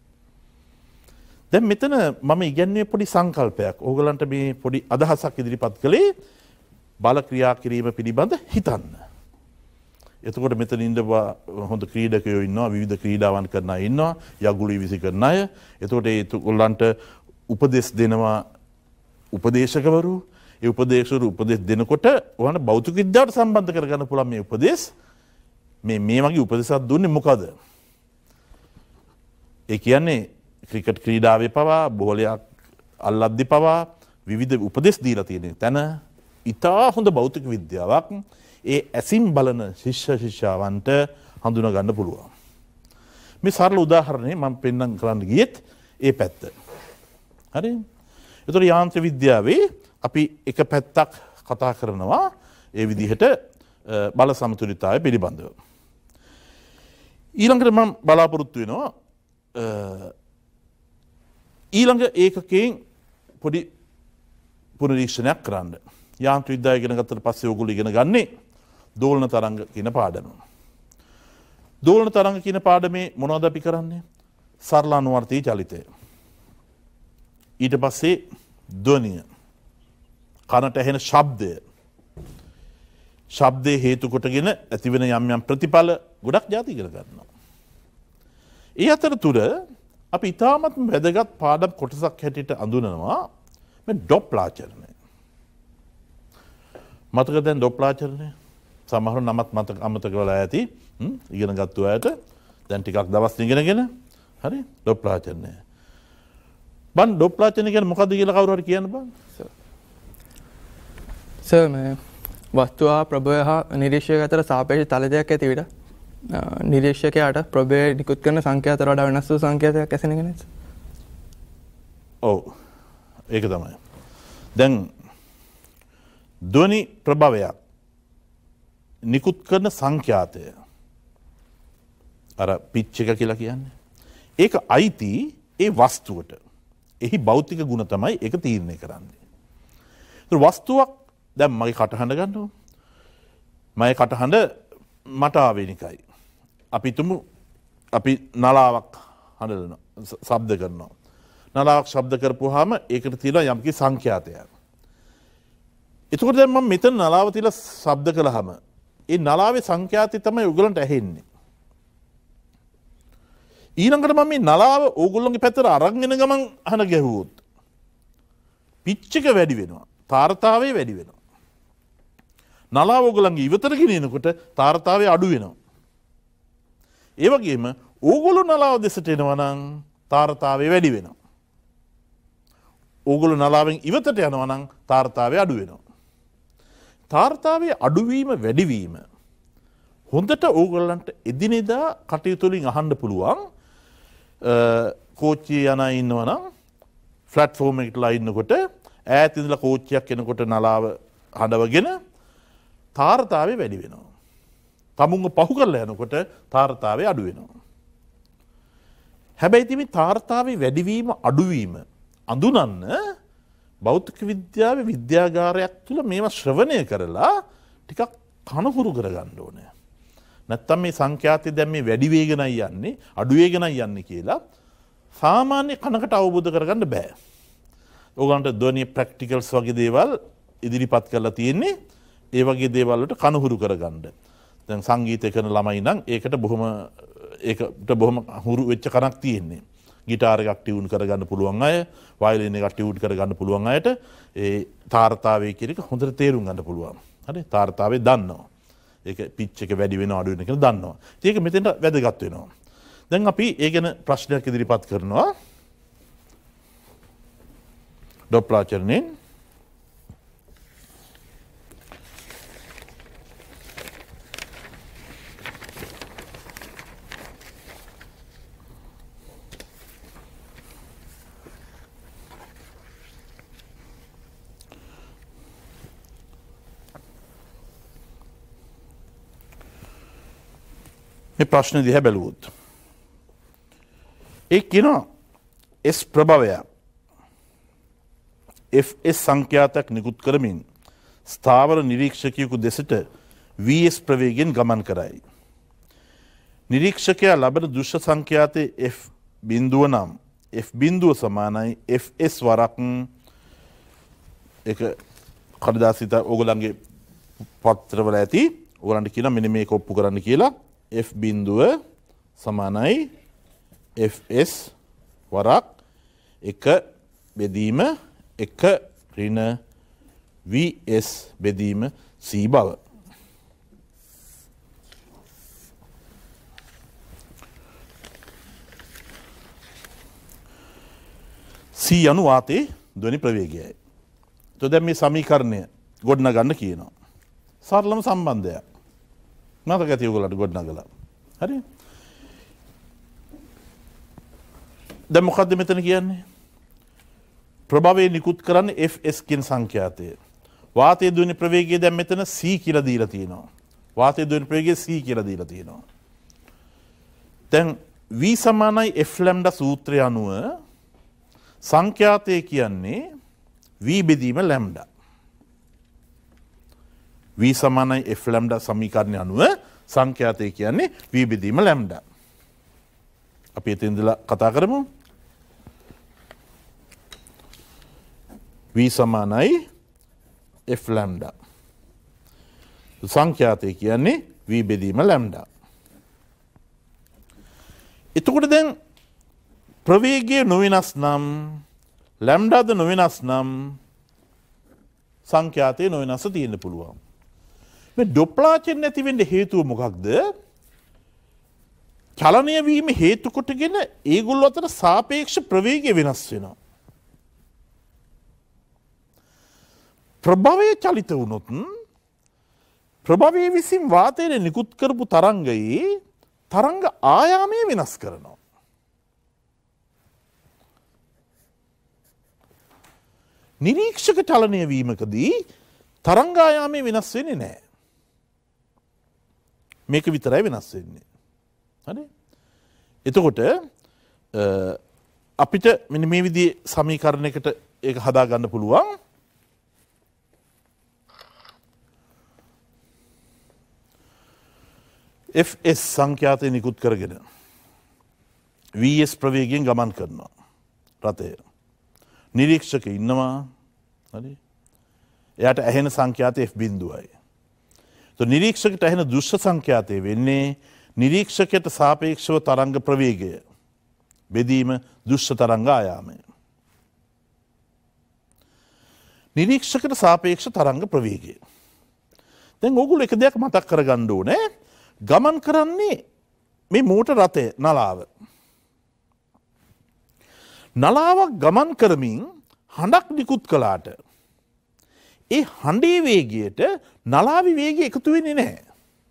දැන් මෙතන මම ඉගැන්වුවේ පොඩි සංකල්පයක්. ඕගලන්ට මේ පොඩි අදහසක් ඉදිරිපත් කළේ බල ක්‍රියා කිරීම පිළිබඳ හිතන්න. එතකොට මෙතන ඉඳලා හොඳ ක්‍රීඩකයෝ ඉන්නවා, විවිධ ක්‍රීඩාවන් කරන අය ඉන්නවා, යගුලි විසි කරන අය. එතකොට ඒගොල්ලන්ට උපදෙස් දෙනවා උපදේශකවරු. ඒ උපදේශකවරු උපදෙස් දෙනකොට ඔයාලට භෞතික විද්‍යාවට සම්බන්ධ කරගන්න පුළුවන් මේ උපදෙස්. මේ වගේ උපදෙසක් දුන්නේ මොකද? ඒ කියන්නේ ක්‍රිකට් ක්‍රීඩාවේ පවා බෝලයක් අල්ලද්දි පවා විවිධ උපදෙස් දීලා තියෙන තැන ඉතා හොඳ භෞතික විද්‍යාවක් ඒ ඇසින් බලන ශිෂ්‍ය ශිෂ්‍යාවන්ට හඳුනා ගන්න පුළුවන්. මේ සරල උදාහරණේ මම පෙන්වන්න කරන්න ගියෙත් ඒ පැත්ත. හරි? ඒතර යාන්ත්‍ර විද්‍යාවේ අපි එක පැත්තක් කතා කරනවා ඒ විදිහට බල සමතුලිතතාවය පිළිබඳව. ඊළඟට මම බලාපොරොත්තු වෙනවා ඊළඟ ඒකකයෙන් පොඩි පුනරීක්ෂණයක් කරන්න. යාන්ත්‍ර විද්‍යාව ඉගෙන ගත්තට පස්සේ ඔයගොල්ලෝ ඉගෙන ගන්නේ දෝලන තරංග කියන පාඩම. දෝලන තරංග කියන පාඩමේ මොනවද අපි කරන්නේ? සරල අනුවර්තී චලිතය. ඊට පස්සේ ධ්වනිය. කනට ඇහෙන ශබ්දය. ශබ්දේ හේතු කොටගෙන ඇතිවෙන යම් ප්‍රතිඵල ගොඩක් ಜಾති ඉගෙන ගන්නවා. ඒ අතරතුර අපි ඉතාමත් වැදගත් පාඩම් කොටසක් හැටියට අඳුනනවා මේ ඩොප්ලාචරණය. මතක දැන් ඩොප්ලාචරණය සමහර නමත් මතක අමතක වෙලා ඇති. ඉගෙන ගත්තු අයට දැන් ටිකක් දවස් ඉගෙනගෙන හරි ඩොප්ලාචරණය. බන් ඩොප්ලාචරණය කියන්නේ මොකද්ද කියලා කවුරු හරි කියන්න බං? සර් මේ වස්තුව ප්‍රභවය හා නිරීක්ෂක අතර සාපේක්ෂ තලදයක් ඇති විට නිරීක්ෂකයාට ප්‍රභවය නිකුත් කරන සංඛ්‍යා අතර වඩා වෙනස් වූ සංඛ්‍යාතයක් ඇසෙන එක නේද? ඔව්. ඒක තමයි. දැන් ධ්වනි ප්‍රභවයක් නිකුත් කරන සංඛ්‍යාතය අර පිච් එක කියලා කියන්නේ. ඒක අයිති ඒ වස්තුවට. එහි භෞතික ගුණ තමයි ඒක තීරණය කරන්නේ. ඒ වස්තුවක් දැන් මගේ කටහඬ ගන්නවා. මගේ කටහඬ මට ආවේනිකයි. අපි තුමු අපි නලාවක් හඬනවා, ශබ්ද කරනවා. නලාවක් ශබ්ද කරපුවාම ඒකට තියෙනවා යම්කිසි සංඛ්‍යාතයක්. එතකොට දැන් මම මෙතන නලාව තියලා ශබ්ද කළාම ඒ නලාවේ සංඛ්‍යාතය තමයි ඔයගලන්ට ඇහෙන්නේ. ඊළඟට මම මේ නලාව ඕගොල්ලෝගේ පැත්තට අරන් එන ගමන් අහන ගැහුවොත් පිච් එක වැඩි වෙනවා. තාරතාවය වැඩි වෙනවා. නලාව ඕගොල්ලන්ගේ ඉවතට ගෙනියනකොට තාරතාවය අඩු වෙනවා. ඒ වගේම ඕගොල්ලෝ නලාව දෙසට එනවා නම් තාරතාවය වැඩි වෙනවා. ඕගොල්ලෝ නලාවෙන් ඉවතට යනවා නම් තාරතාවය අඩු වෙනවා. තාරතාවයේ අඩුවීම වැඩිවීම හොඳට ඕගොල්ලන්ට එදිනෙදා කටයුතු වලින් අහන්න පුළුවන්. කෝච්චියේ යන අය ඉන්නවා නම් ප්ලැට්ෆෝම් එකටලා ඉන්නකොට ඈත ඉඳලා කෝච්චියක් එනකොට නලාව හඬවගෙන තාරතාවය වැඩි වෙනවා. තමුන්ව පහු කරලා යනකොට තාරතාවය අඩු වෙනවා. හැබැයි ඉතින් මේ තාරතාවයේ වැඩිවීම අඩුවීම අඳුනන්න භෞතික විද්‍යාවේ විද්‍යාගාරයක් තුළ මේවා ශ්‍රවණය කරලා ටිකක් කනහුරු කරගන්න ඕනේ. නැත්තම් මේ සංඛ්‍යාතය දැන් මේ වැඩි වේගෙනයි යන්නේ අඩු වේගෙනයි යන්නේ කියලා සාමාන්‍ය කනකට අවබෝධ කරගන්න බෑ. ඕගලන්ට ධ්වනි ප්‍රැක්ටිකල්ස් වගේ දේවල් ඉදිරිපත් කරලා තියෙන්නේ ඒ වගේ දේවල් වලට කනහුරු කරගන්න. දැන් සංගීතය කරන ළමයි නම් ඒකට බොහොම හුරු වෙච්ච කනක් තියෙන්නේ. ගිටාර එකක් ටියුන් කරගන්න පුළුවන් අය, වයලින් එකක් ටියුන් කරගන්න පුළුවන් අයට ඒ තාරතාවය කියන එක හොඳට තේරුම් ගන්න පුළුවන්. හරි? තාරතාවය දන්නවා. ඒක පිච් එක වැඩි වෙනව අඩු වෙනව කියලා දන්නවා. ඒක මෙතෙන්ට වැදගත් වෙනවා. දැන් අපි ඒ ගැන ප්‍රශ්නයක් ඉදිරිපත් කරනවා. ඩොප්ලාචර්නෙන් මේ ප්‍රශ්න දිහා බැලුවොත් ඒ කියනවා S ප්‍රභවයක් Fs සංඛ්‍යාතයක් නිකුත් කරමින් ස්ථාවර නිරීක්ෂකයෙකු දෙසට Vs ප්‍රවේගයෙන් ගමන් කරයි. නිරීක්ෂකයා ලබන දෘශ්‍ය සංඛ්‍යාතයේ F බිඳුව නම් F බිඳුව සමානයි Fs වරක් ඒක කඩදාසිත ඕගොල්ලන්ගේ පත්‍රවල ඇති ඕගොල්ලන්ට කියනවා මෙන්න මේක ඔප්පු කරන්න කියලා F බිඳුව සමානයි Fs වරක් 1 බෙදීම 1 ඍණ Vs බෙදීම C බව. C යනු වාතයේ ධ්වනි ප්‍රවේගයයි. તો දැන් මේ සමීකරණය ගොඩනගන්න කියනවා. සරලම සම්බන්ධයක්. මතක ඇති ඔයගොල්ලන්ට ගොඩනගලා. හරි? දැන් මොකද්ද මෙතන කියන්නේ? ප්‍රභවයේ නිකුත් කරන්නේ Fs කියන සංඛ්‍යාතය. වාතයේ ධ්වනි ප්‍රවේගය දැන් මෙතන C කියලා දීලා තියෙනවා. වාතයේ ධ්වනි ප්‍රවේගය C කියලා දීලා තියෙනවා. දැන් V සමානයි F ලැම්ඩා සූත්‍රය අනුව සංඛ්‍යාතය කියන්නේ V බෙදීම ලැම්ඩා. V සමානයි F ලැම්ඩා සමීකරණය අනුව සංඛ්‍යාතය කියන්නේ V බෙදීම ලැම්ඩා. අපි එතෙන් ඉඳලා කතා කරමු. V සමානයි F ලැම්ඩා. සංඛ්‍යාතය කියන්නේ V බෙදීම ලැම්ඩා. එතකොට දැන් ප්‍රවේගය නොවෙනස් නම් ලැම්ඩාද නොවෙනස් නම් සංඛ්‍යාතය නොවෙනස්ව තියෙන්න පුළුවන්. මේ ඩොප්ලාචර් නැති වෙන්න හේතුව මොකක්ද? චලනය වීම හේතු කොටගෙන ඒගොල්ලෝ අතර සාපේක්ෂ ප්‍රවේගය වෙනස් වෙනවා. ප්‍රභවය චලිත වුණොත් ප්‍රභවයේ විසින් වාතයට නිකුත් කරපු තරංගයේ තරංග ආයාමය වෙනස් කරනවා. නිරීක්ෂක චලනය වීමකදී තරංග ආයාමය වෙනස් වෙන්නේ නැහැ. මේක විතරයි වෙනස් වෙන්නේ. හරි? එතකොට අපිට මෙන්න මේ විදිහේ සමීකරණයකට ඒක හදා ගන්න පුළුවන්. Fs සංඛ්‍යාතය නිකුත් කරගෙන Vs ප්‍රවේගයෙන් ගමන් කරනවා රථය. නිරීක්ෂක ඉන්නවා. හරි? එයාට ඇහෙන සංඛ්‍යාතය F බිඳුවයි. તો නිරීක්ෂකයට ඇහෙන දෘශ්‍ය සංඛ්‍යාතය වෙන්නේ නිරීක්ෂකයට සාපේක්ෂව තරංග ප්‍රවේගය. බෙදීම දෘශ්‍ය තරංග ආයාමය. නිරීක්ෂකයට සාපේක්ෂ තරංග ප්‍රවේගය. දැන් ඕගොල්ලෝ එක දෙයක් මතක් කරගන්න ඕනේ. ගමන් කරන්නේ මේ මෝටර රථය නලාව. නලාවක් ගමන් කරමින් හඬක් නිකුත් කළාට ඒ හඬේ වේගයට නලාවේ වේගය එකතු වෙන්නේ නැහැ.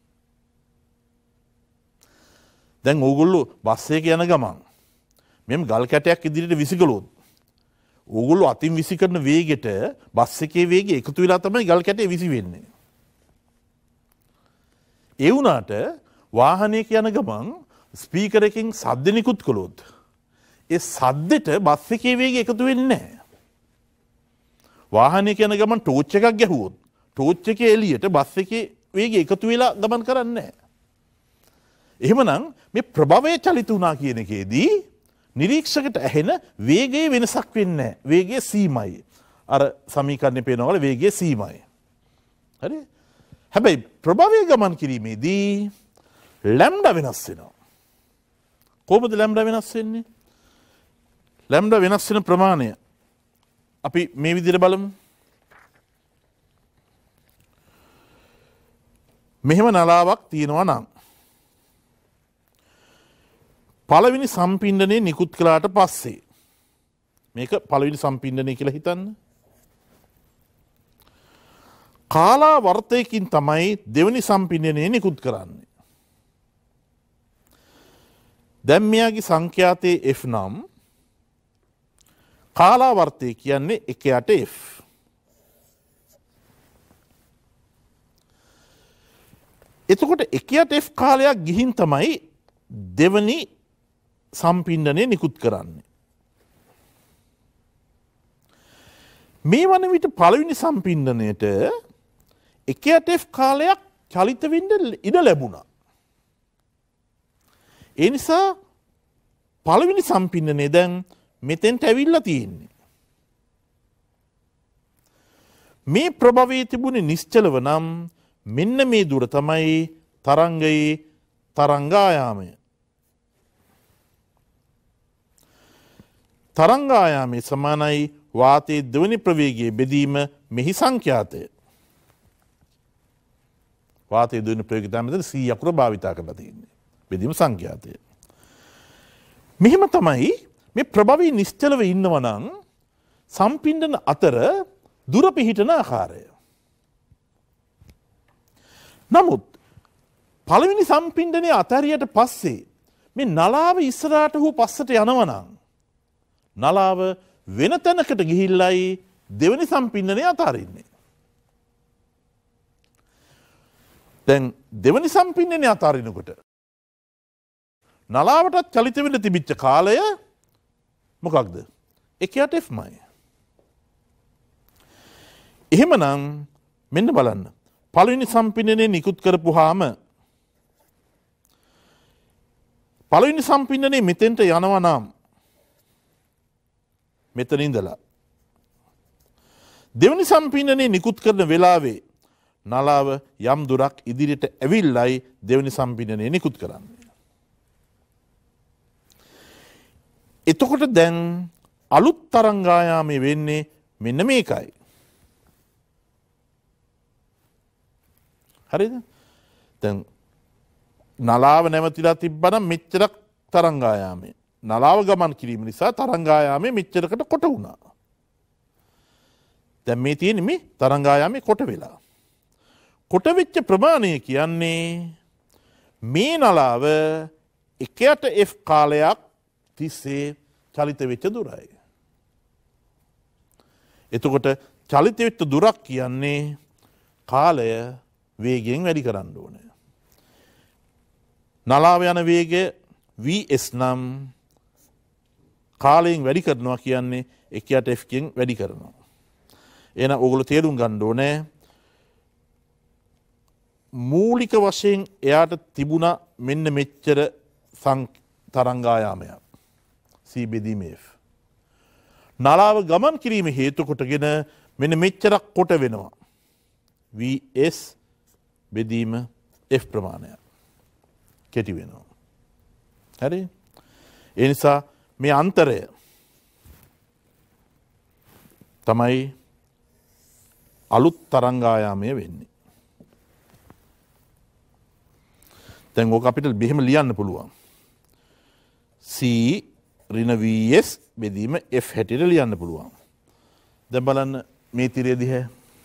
දැන් ඕගොල්ලෝ බස් එකේ යන ගමන් මෙම් ගල් කැටයක් ඉදිරියට විසිකලොත් ඕගොල්ලෝ අතින් විසි කරන වේගෙට බස් එකේ වේගය එකතු වෙලා තමයි ගල් කැටේ විසි වෙන්නේ. ඒ වුණාට වාහනයක යන ගමන් ස්පීකර් එකකින් සද්ද නිකුත් කළොත් ඒ සද්දෙට බස් එකේ වේගය එකතු වෙන්නේ නැහැ. වාහනයක යන ගමන් ටෝච් එකක් ගැහුවොත් ටෝච් එකේ එළියට බස් එකේ වේගය එකතු වෙලා ගමන් කරන්නේ නැහැ. එහෙමනම් මේ ප්‍රභවය චලිත වුණා කියන එකේදී නිරීක්ෂකට ඇහෙන වේගයේ වෙනසක් වෙන්නේ නැහැ. වේගය සීමයි. අර සමීකරණේ පේනවා වල වේගය සීමයි. හරි? හැබැයි ප්‍රභවය ගමන් කිරීමේදී ලැම්ඩා වෙනස් වෙනවා. කොහොමද ලැම්ඩා වෙනස් වෙන්නේ? ලැම්ඩා වෙනස් වෙන ප්‍රමාණය අපි මේ විදිහට බලමු. මෙහෙම නලාවක් තියෙනවා නම් පළවෙනි සම්පින්ඩනය නිකුත් කළාට පස්සේ මේක පළවෙනි සම්පින්ඩනය කියලා හිතන්න. කාලා වර්තයකින් තමයි දෙවනි සම්පින්ඩනය නිකුත් කරන්නේ. දැන් මෙයාගේ සංඛ්‍යාතයේ F නම් කාලා වර්තය කියන්නේ 1ට F. එතකොට 1ට F කාලයක් ගිහින් තමයි දෙවනි සම්පින්ඩනය නිකුත් කරන්නේ. මේ වන විට පළවෙනි සම්පින්ඩනයට 1ට F කාලයක් චලිත වෙන්න ඉඩ ලැබුණා. ඒ නිසා පළවෙනි සම්පින්ඩනය දැන් මෙතෙන්ට ඇවිල්ලා තියෙන්නේ. මේ ප්‍රභවයේ තිබුණේ නිශ්චලව නම් මෙන්න මේ දුර තමයි තරංගයේ තරංගායාමය. තරංගායාමයේ සමානයි වාතයේ දෙවනි ප්‍රවේගයේ බෙදීම මෙහි සංඛ්‍යාතය. වාතයේ දෙවනි ප්‍රවේගය තමයි මෙතන C අකුර භාවිතා කරලා තියෙන්නේ. බෙදීම සංඛ්‍යාතය. මෙහිම තමයි මේ ප්‍රභවී නිශ්චලව ඉන්නවා නම් සම්පින්ඩන අතර දුර පිහිටන ආකාරය. නමුත් පළවෙනි සම්පින්ඩනය අතහැරියට පස්සේ මේ නලාව ඉස්සරහට හෝ පස්සට යනවා නම් නලාව වෙන තැනකට ගිහිල්ලයි දෙවෙනි සම්පින්ඩනය අතහරින්නේ. දැන් දෙවෙනි සම්පින්ඩනය අතහරිනකොට නලාවටත් චලිත වෙන්න තිබිච්ච කාලය මොකක්ද? 1ට Fමයි. එහෙමනම් මෙන්න බලන්න. පළවෙනි සම්පින්ඩනය නිකුත් කරපුවාම පළවෙනි සම්පින්ඩනය මෙතෙන්ට යනවා නම් මෙතන ඉඳලා දෙවෙනි සම්පින්ඩනය නිකුත් කරන වෙලාවේ නලාව යම් දුරක් ඉදිරියට ඇවිල්ලයි දෙවෙනි සම්පින්ඩනය නිකුත් කරන්නේ. එතකොට දැන් අලුත් තරංගායාමය වෙන්නේ මෙන්න මේකයි. හරිද? දැන් නලාව නැවතිලා තිබ්බනම් මෙච්චරක් තරංගායාමය. නලාව ගමන් කිරීම නිසා තරංගායාමය මෙච්චරකට කොට වුණා. දැන් මේ තියෙන්නේ මේ තරංගායාමය කොට වෙලා. කොට වෙච්ච ප්‍රමාණය කියන්නේ මේ නලාව 1ට F කාලයක් තිස්සේ චලිත වෙච්ච දුරයි. එතකොට චලිත වෙච්ච දුරක් කියන්නේ කාලය වේගයෙන් වැඩි කරන්න ඕනේ. නලාව යන වේගය vs නම් කාලයෙන් වැඩි කරනවා කියන්නේ 1ට F කින් වැඩි කරනවා. එහෙනම් ඕගොල්ලෝ තේරුම් ගන්න ඕනේ මූලික වශයෙන් එයාට තිබුණා මෙන්න මෙච්චර තරංගායාමයක්. C බෙදීම F. නලාව ගමන් කිරීම හේතු කොටගෙන මෙන්න මෙච්චරක් කොට වෙනවා. VS බෙදීම F ප්‍රමාණය කෙටි වෙනවා. හරි? ඒ නිසා මේ අන්තරය තමයි අලුත් තරංගායාමය වෙන්නේ. දැන් ඕක අපිට මෙහෙම ලියන්න පුළුවන්. C ඍණ VS බෙදීම F හැටියට ලියන්න පුළුවන්. දැන් බලන්න මේ තිරය දිහා.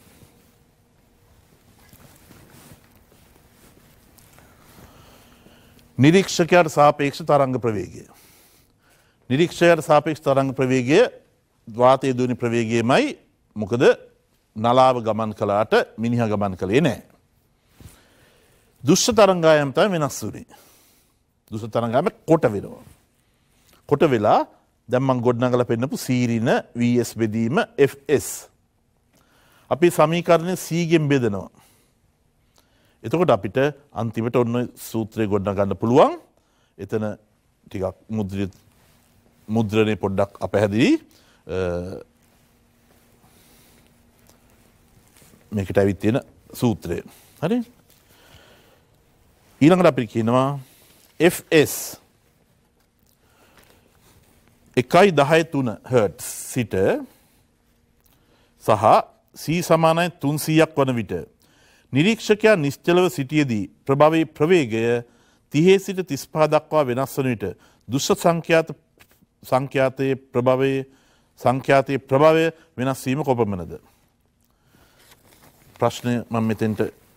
නිරීක්ෂකයාට සාපේක්ෂ තරංග ප්‍රවේගය. නිරීක්ෂකයාට සාපේක්ෂ තරංග ප්‍රවේගය වාතයේ දුවන ප්‍රවේගයමයි. මොකද නලාව ගමන් කළාට මිනිහා ගමන් කළේ නැහැ. දුෂ්‍ය තරංගායම තමයි වෙනස් වුනේ. දුෂ්‍ය තරංගායම කොට වෙනවා. කොට වෙලා දැන් මම ගොඩනගලා පෙන්නපු C ඍණ VS බෙදීම FS. අපි සමීකරණය C ගෙන් බෙදනවා. එතකොට අපිට අන්තිමට ඔන්න සූත්‍රය ගොඩනගන්න පුළුවන්. එතන ටිකක් මුද්‍රණය පොඩ්ඩක් අපැහැදිලි. මේකට ඇවිත් තියෙන සූත්‍රය. හරි? ඊළඟට අපි කියනවා FS 1.13 Hz සිට සහ C සමානයි 300ක් වන විට නිරීක්ෂකයා නිශ්චලව සිටියේදී ප්‍රභවයේ ප්‍රවේගය 30 සිට 35 දක්වා වෙනස් වන විට දුෂ්‍ය සංඛ්‍යාතයේ ප්‍රභවය වෙනස් වීම කොපමණද? ප්‍රශ්නය මම මෙතෙන්ට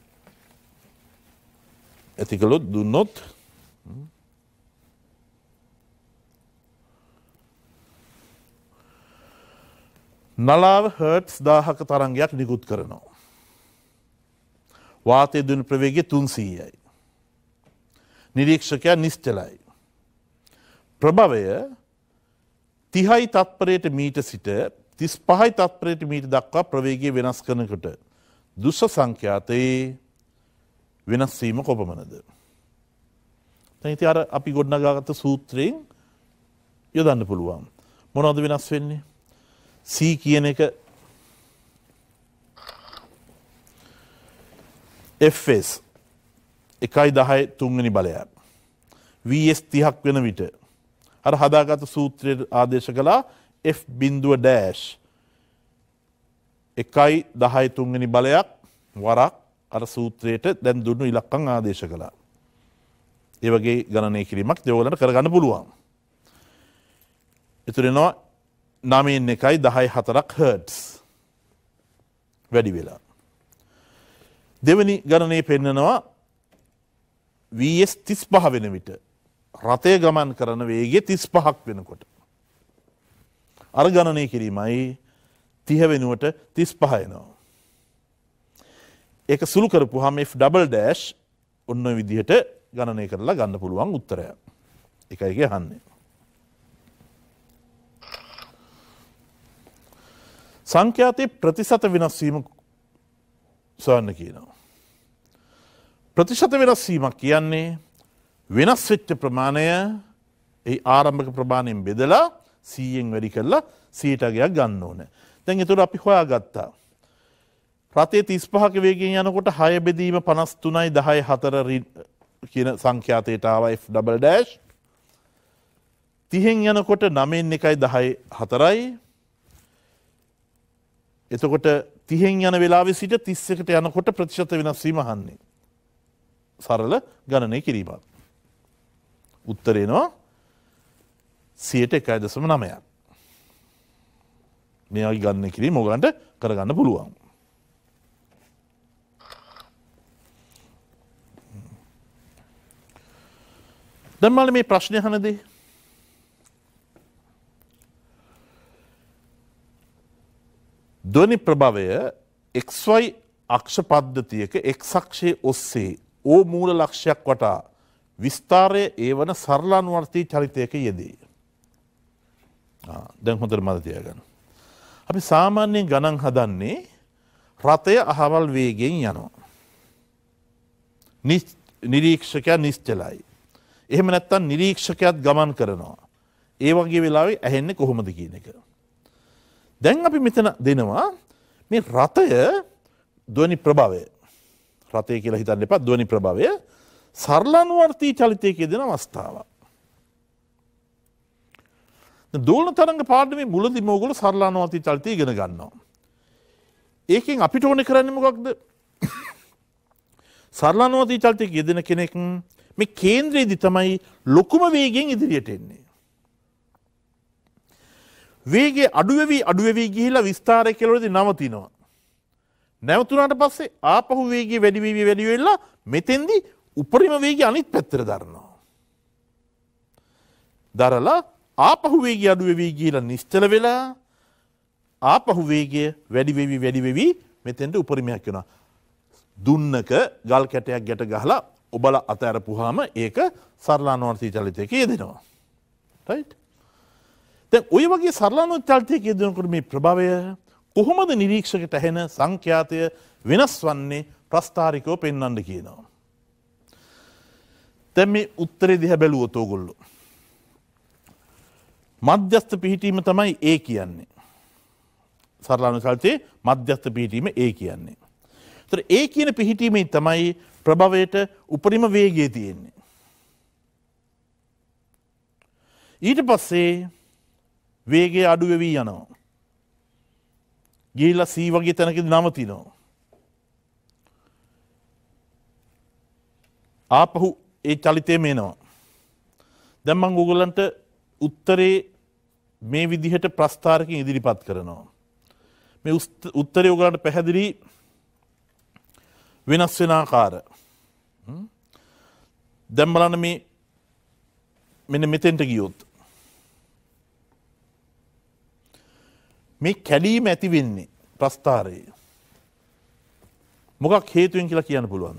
ඇති කළොත් දුන්නොත් නලාව හර්ට්ස් 1000ක තරංගයක් නිකුත් කරනවා. වාතයේ දුවන ප්‍රවේගය 300යි. නිරීක්ෂකයා නිශ්චලයි. ප්‍රභවය 30යි තත්පරයට මීට සිට 35යි තත්පරයට මීට දක්වා ප්‍රවේගය වෙනස් කරනකොට දුෂ්‍ය සංඛ්‍යාතයේ වෙනස් වීම කොපමණද? දැන් ඉතින් අර අපි ගොඩනගාගත්ත සූත්‍රයෙන් යොදන්න පුළුවන්. මොනවද වෙනස් වෙන්නේ? C කියන එක FS 1.10 තුන්වෙනි බලයක්. VS 30ක් වෙන විට අර හදාගත්ත සූත්‍රයේ ආදේශ කළා F බිඳුව ඩෑෂ් 1.10 තුන්වෙනි බලයක් වරක් අර සූත්‍රයට දැන් දුන්නු ඉලක්කම් ආදේශ කළා. ඒ වගේ ගණනය කිරීමක් දෙවලට කරගන්න පුළුවන්. ඉතුරු වෙනවා 9.1.14ක් Hz වැඩි වෙලා. දෙවෙනි ගණනයේ පෙන්නනවා VS 35 වෙන විට රථය ගමන් කරන වේගය 35ක් වෙනකොට. අර ගණනය කිරීමයි 30 වෙනුවට 35 එනවා. ඒක සුළු කරපුවාම F ඩබල් ඩෑෂ් ඔන්න ඔය විදිහට ගණනය කරලා ගන්න පුළුවන් උත්තරයක්. ඒකයි අහන්නේ. සංඛ්‍යාතයේ ප්‍රතිශත වෙනස් වීම සොයන්න කියනවා. ප්‍රතිශත වෙනස් වීමක් කියන්නේ වෙනස් වෙච්ච ප්‍රමාණය ඒ ආරම්භක ප්‍රමාණයෙන් බෙදලා 100න් වැඩි කරලා 100ක් ගන්න ඕනේ. දැන් ඒතර අපි හොයාගත්තා. රථයේ 35ක වේගයෙන් යනකොට 6 බෙදීම 53යි 10යි 4 කියන සංඛ්‍යාතයට ආවා F ඩබල් ඩෑෂ්. 30න් යනකොට 9න් 1යි 10යි 4යි. එතකොට 30න් යන වෙලාවේ සිට 31ට යනකොට ප්‍රතිශත වෙනස් වීම අහන්නේ. සරල ගණනය කිරීමක්. උත්තරේ එනවා 101.9ක්. මේ වගේ ගණනය කිරීම ඔයගලන්ට කරගන්න පුළුවන්. දැන් මම මේ ප්‍රශ්නේ අහනදී ධ්වනි ප්‍රභවය XY අක්ෂ පද්ධතියක X අක්ෂයේ ඔස්සේ O මූල ලක්ෂයක් වටා විස්තරයේ ඒවන සරලානුවර්තී චරිතයක යෙදේ. දැන් හොඳට මතක තියාගන්න. අපි සාමාන්‍යයෙන් ගණන් හදන්නේ රථය අහවල් වේගයෙන් යනවා. නිරීක්ෂකයා නිශ්චලයි. එහෙම නැත්නම් නිරීක්ෂකයාත් ගමන් කරනවා. ඒ වගේ වෙලාවෙ ඇහෙන්නේ කොහොමද කියන එක. දැන් අපි මෙතන දෙනවා මේ රථය ධ්වනි ප්‍රභවය රතේ කියලා හිතන්න එපා. ධ්වනි ප්‍රභවය සරලානුවර්තී චලිතයක යෙදෙන අවස්ථාවක්. දෝලන තරංග පාඩමේ මුලදීම ඕගොල්ලෝ සරලානුවර්තී චලිතය ඉගෙන ගන්නවා. ඒකෙන් අපිට ඕනේ කරන්නේ මොකක්ද? සරලානුවර්තී චලිතයක යෙදෙන කෙනෙක් මේ කේන්ද්‍රයේදී තමයි ලොකුම වේගයෙන් ඉදිරියට එන්නේ. වේගය අඩු වෙවි ගිහිලා විස්තාරය කෙලවරදී නවතිනවා. නැවතුණාට පස්සේ ආපහු වේගය වැඩි වෙලා මෙතෙන්දී උපරිම වේගය අනිත් පැත්තට දරනවා. දරලා ආපහු වේගය අඩු වෙවි ගිහිලා නිශ්චල වෙලා ආපහු වේගය වැඩි වෙවි මෙතෙන්ට උපරිමයක් වෙනවා. දුන්නක ගල් කැටයක් ගැට ගහලා ඔබලා අතහැරපුවාම ඒක සරලානුවර්තී චලිතයක යෙදෙනවා. රයිට්? දැන් ඔය වගේ සරලානුවර්තී චලිතයක යෙදෙනකොට මේ ප්‍රභවය කොහොමද නිරීක්ෂකයට ඇහෙන සංඛ්‍යාතය වෙනස් වන්නේ ප්‍රස්ථාරිකව පෙන්වන්න කියනවා. දැන් මේ උත්තරේ දිහා බැලුවොත් ඕගොල්ලෝ මධ්‍යස්ථ පිහිටීම තමයි ඒ කියන්නේ. සරලානුවර්තී චලිතයේ මධ්‍යස්ථ පිහිටීම ඒ කියන්නේ. ඒතර ඒ කියන පිහිටීමේ තමයි ප්‍රභවයට උපරිම වේගය තියෙන්නේ. ඊට පස්සේ වේගය අඩු වෙවි යනවා. ගිහිල්ලා C වගේ තැනකදී නවතිනවා. ආපහු ඒ චලිතයම එනවා. දැන් මම ඕගොල්ලන්ට උත්තරේ මේ විදිහට ප්‍රස්ථාරකින් ඉදිරිපත් කරනවා. මේ උත්තරේ ඕගොල්ලන්ට පැහැදිලි වෙනස් වෙන ආකාර. දැන් බලන්න මේ මෙන්න මෙතෙන්ට ගියොත් මේ කැඩීම ඇති වෙන්නේ ප්‍රස්ථාරයේ මොකක් හේතුවෙන් කියලා කියන්න පුළුවන්ද?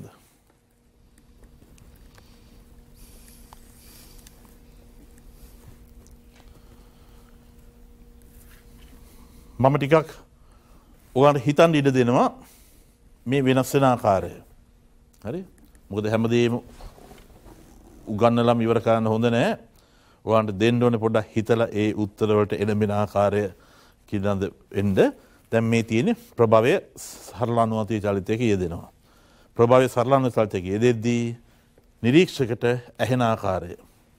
මම ටිකක් ඔයාලට හිතන්න ඉඩ දෙනවා මේ වෙනස් වෙන ආකාරය. හරි? මොකද හැමදේම උගන්නලම් ඉවර කරන්න හොඳ නැහැ. ඔයාලට දෙන්න ඕනේ පොඩ්ඩක් හිතලා ඒ උත්තර වලට එළඹෙන ආකාරය කිඳන්ද එන්න. දැන් මේ තියෙන්නේ ප්‍රභවය සරලානුවර්තී චලිතයක යෙදෙනවා. ප්‍රභවය සරලානුවර්තී චලිතයක යෙදෙද්දී නිරීක්ෂකට ඇහෙන ආකාරය.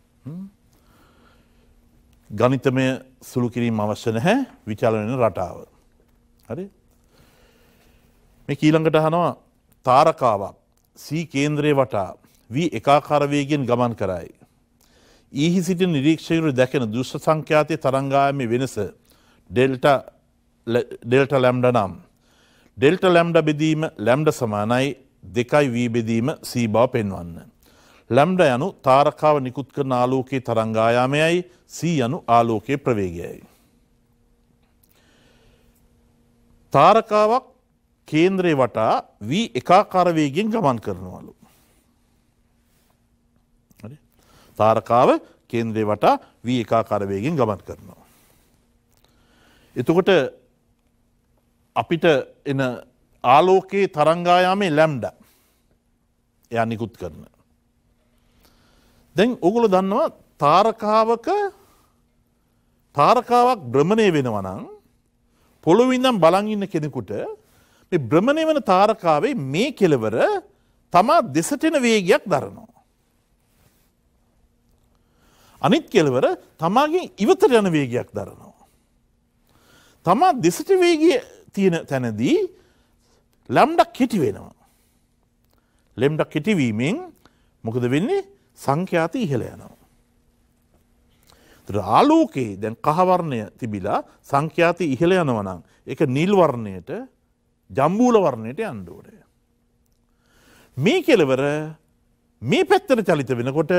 ගණිතමය සුළු කිරීම අවශ්‍ය නැහැ විචලන වෙන රටාව. හරි? මේ ඊළඟට අහනවා තාරකාවක් C කේන්ද්‍රයේ වටා V එකාකාර වේගයෙන් ගමන් කරයි. ඊහි සිටින නිරීක්ෂකවරු දැකෙන දෘශ්‍ය සංඛ්‍යාතයේ තරංගායමේ වෙනස ඩෙල්ටා ලැම්ඩා නම්. ඩෙල්ටා ලැම්ඩා බෙදීම ලැම්ඩා සමානයි 2V බෙදීම C බව පෙන්වන්න. ලැම්ඩා යනු තාරකාව නිකුත් කරන ආලෝකයේ තරංගායාමයයි C යනු ආලෝකයේ ප්‍රවේගයයි. තාරකාවක් කේන්ද්‍රයේ වටා V එකාකාර වේගයෙන් ගමන් කරනවලු. හරි? තාරකාව කේන්ද්‍රයේ වටා V එකාකාර වේගයෙන් ගමන් කරනවා. එතකොට අපිට එන ආලෝකයේ තරංගායාමයේ ලැම්ඩා එයා නිකුත් කරන. දැන් ඔයගොල්ලෝ දන්නවා තාරකාවක් භ්‍රමණය වෙනවා නම් පොළොවේ ඉඳන් බලන් ඉන්න කෙනෙකුට මේ භ්‍රමණය වෙන තාරකාවේ මේ කෙළවර තමා දෙසට එන වේගයක් දරනවා. අනිත් කෙළවර තමාගෙන් ඉවතට යන වේගයක් දරනවා. තමා දෙසට වේගය තියෙන තැනදී ලැම්ඩා කෙටි වෙනවා. ලැම්ඩා කෙටි වීමෙන් මොකද වෙන්නේ? සංඛ්‍යාත ඉහළ යනවා. ඒතර ආලෝකයේ දැන් කහ වර්ණය තිබිලා සංඛ්‍යාත ඉහළ යනවා නම් ඒක නිල් වර්ණයට ජම්බූල වර්ණයට යන්න ඕනේ. මේ කෙළවර මේ පැත්තට චලිත වෙනකොට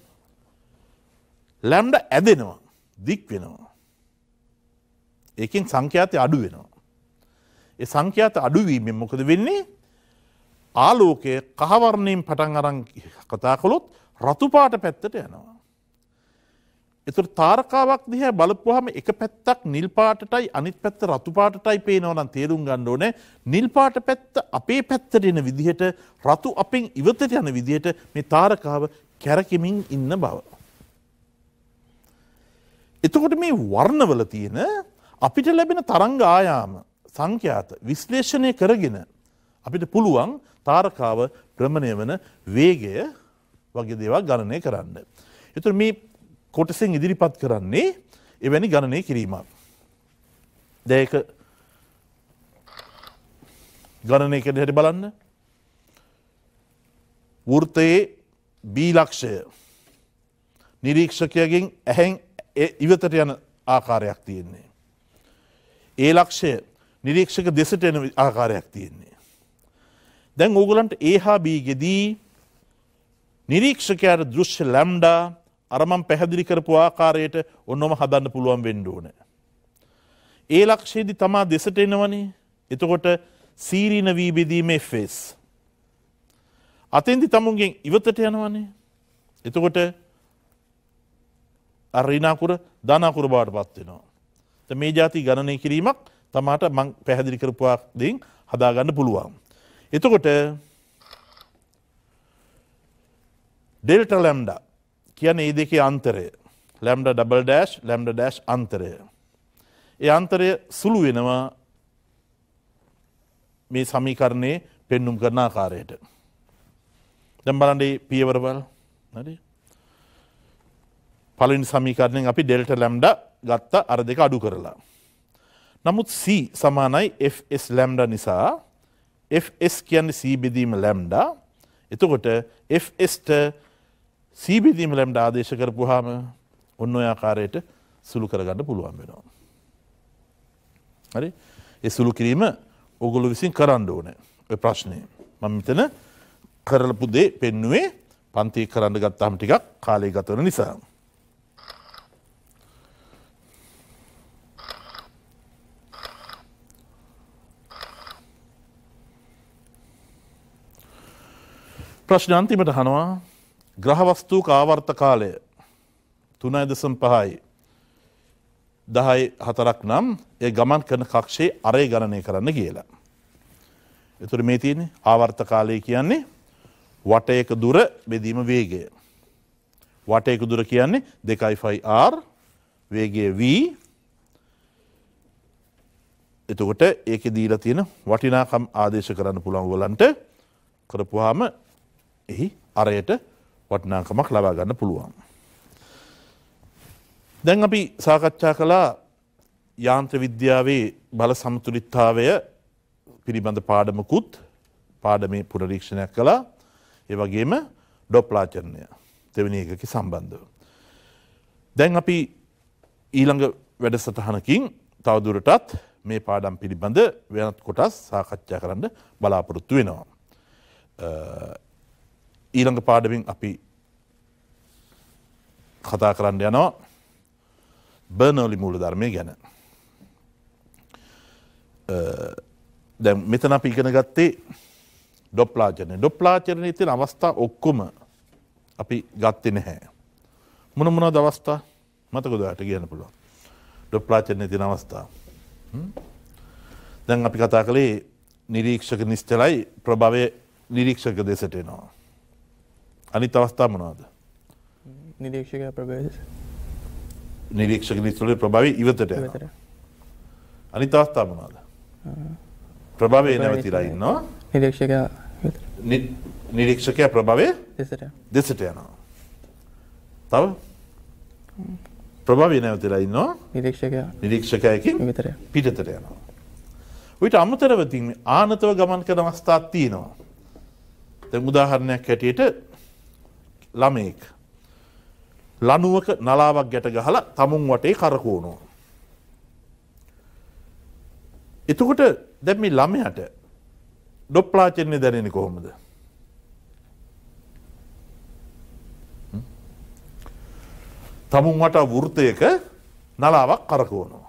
ලැම්ඩා ඇදෙනවා, දික් වෙනවා. ඒකෙන් සංඛ්‍යාතය අඩු වෙනවා. ඒ සංඛ්‍යාත අඩු වීමෙන් මොකද වෙන්නේ? ආලෝකය කහ වර්ණයෙන් පටන් අරන් කතා කළොත් රතු පාට පැත්තට යනවා. ඒතර තාරකාවක් දිහා බලපුවාම එක පැත්තක් නිල් පාටටයි අනිත් පැත්ත රතු පාටටයි පේනවා නම් තේරුම් ගන්න ඕනේ නිල් පාට පැත්ත අපේ පැත්තට එන විදිහට රතු අපෙන් ඉවතට යන විදිහට මේ තාරකාව කැරකෙමින් ඉන්න බව. එතකොට මේ වර්ණවල තියෙන අපිට ලැබෙන තරංග ආයාම සංඛ්‍යාත විශ්ලේෂණය කරගෙන අපිට පුළුවන් තාරකාව භ්‍රමණය වන වේගය වගේ දේවල් ගණනය කරන්න. එතකොට මේ කොටසෙන් ඉදිරිපත් කරන්නේ එවැනි ගණනය කිරීමක්. දැන් ඒක ගණනය කරන හැටි බලන්න. වෘත්තයේ B ලක්ෂය නිරීක්ෂකයගෙන් ඇහෙන් ඉවතට යන ආකාරයක් තියෙන්නේ. ඒ ලක්ෂය නිරීක්ෂක දෙසට එන ආකාරයක් තියෙන්නේ. දැන් ඕගලන්ට A හා B ගෙදී නිරීක්ෂකයාට දෘශ්‍ය ලැම්ඩා අර මම පැහැදිලි කරපු ආකාරයට ඔන්නම හදන්න පුළුවන් වෙන්න ඕනේ. ඒ ලක්ෂයේදී තමා දෙසට එනවනේ. එතකොට සීරීන V බෙදීම Fs. අතෙන්දි තමුන්ගෙන් ඉවතට යනවනේ. එතකොට අර ඍණ අකුර ධන අකුර බවට පත් වෙනවා. දැන් මේ જાති ගණනය කිරීමක් තමාට මම පැහැදිලි කරපු දෙයින් හදාගන්න පුළුවන්. එතකොට ඩෙල්ටා ලැම්ඩා කියන්නේ මේ දෙකේ අන්තරය. Lambda double dash lambda dash අන්තරය. ඒ අන්තරය සුළු වෙනවා මේ සමීකරණයේ පෙන්눔 කරන ආකාරයට. දැන් බලන්න මේ පියවර බල. හරි. පළවෙනි සමීකරණයෙන් අපි ඩෙල්ටා ලැම්ඩා ගත්ත අර දෙක අඩු කරලා. නමුත් C සමානයි Fs ලැම්ඩා නිසා Fs කියන්නේ C බෙදීම ලැම්ඩා. එතකොට Fsට C බෙදීම ලැම්ඩා ආදේශ කරපුවාම ඔන්න ඔය ආකාරයට සුළු කරගන්න පුළුවන් වෙනවා. හරි? ඒ සුළු කිරීම ඔයගොල්ලෝ විසින් කරන්න ඕනේ. ඔය ප්‍රශ්නේ. මම මෙතන කරලපු දේ පෙන්නුවේ පන්තියේ කරන්න ගත්තාම ටිකක් කාලය ගත වෙන නිසා. ප්‍රශ්න අන්තිමට අහනවා ග්‍රහ වස්තුක ආවර්ත කාලය 3.5යි 10.4ක් නම් ඒ ගමන් කරන කක්ෂයේ අරය ගණනය කරන්න කියලා. එතකොට මේ තියෙන්නේ ආවර්ත කාලය කියන්නේ වටයක දුර බෙදීම වේගය. වටයක දුර කියන්නේ 2πr වේගය v. එතකොට ඒකේ දීලා තියෙන වටිනාකම් ආදේශ කරන්න පුළුවන් ඔයගලන්ට කරපුවාම එහි අරයට වටිනාකමක් ලබා ගන්න පුළුවන්. දැන් අපි සාකච්ඡා කළා යාන්ත්‍ර විද්‍යාවේ බල සමතුලිතතාවය පිළිබඳ පාඩමකුත් පාඩමේ පුනරීක්ෂණයක් කළා. ඒ වගේම ඩොප්ලාචරණය දෙවෙනි එකකේ සම්බන්ධව. දැන් අපි ඊළඟ වැඩසටහනකින් තවදුරටත් මේ පාඩම් පිළිබඳ වෙනත් කොටස් සාකච්ඡා කරන්න බලාපොරොත්තු වෙනවා. ඊළඟ පාඩමින් අපි කතා කරන්න යනවා බර්නෝලි මූලධර්මය ගැන. දැන් මෙතන අපි ඉගෙන ගත්තේ ඩොප්ලාචරණය. ඩොප්ලාචරණයේ තියෙන අවස්ථා ඔක්කොම අපි ගත්තේ නැහැ. මොනවද අවස්ථා? මතකද ඔයාලට කියන්න පුළුවන්. ඩොප්ලාචරණයේ තියෙන අවස්ථා. දැන් අපි කතා කළේ නිරීක්ෂක නිශ්චලයි ප්‍රභවය නිරීක්ෂක දෙසට එනවා. අනිත් අවස්ථා මොනවද? නිරීක්ෂක ප්‍රභවය නිරීක්ෂක නිශ්චලයේ ප්‍රභවය ඉවතට යනවා. අනිත් අවස්ථා මොනවද? ප්‍රභවය නැවතිලා ඉන්නවා. නිරීක්ෂකයා ප්‍රභවය දෙසට යනවා. තව ප්‍රභවය නැවතිලා ඉන්නවා. නිරීක්ෂකයාකින් පිටතට යනවා. ඊට අමතරව තින් ආනතව ගමන් කරන අවස්ථාවක් තියෙනවා. දැන් උදාහරණයක් හැටියට ළමෙක් ලණුවක නලාවක් ගැට ගහලා තමුන් වටේ කරකවනවා. එතකොට දැන් මේ ළමයාට ඩොප්ලාචරණය දැනෙන්නේ කොහොමද? තමුන් වට වෘත්තයක නලාවක් කරකවනවා.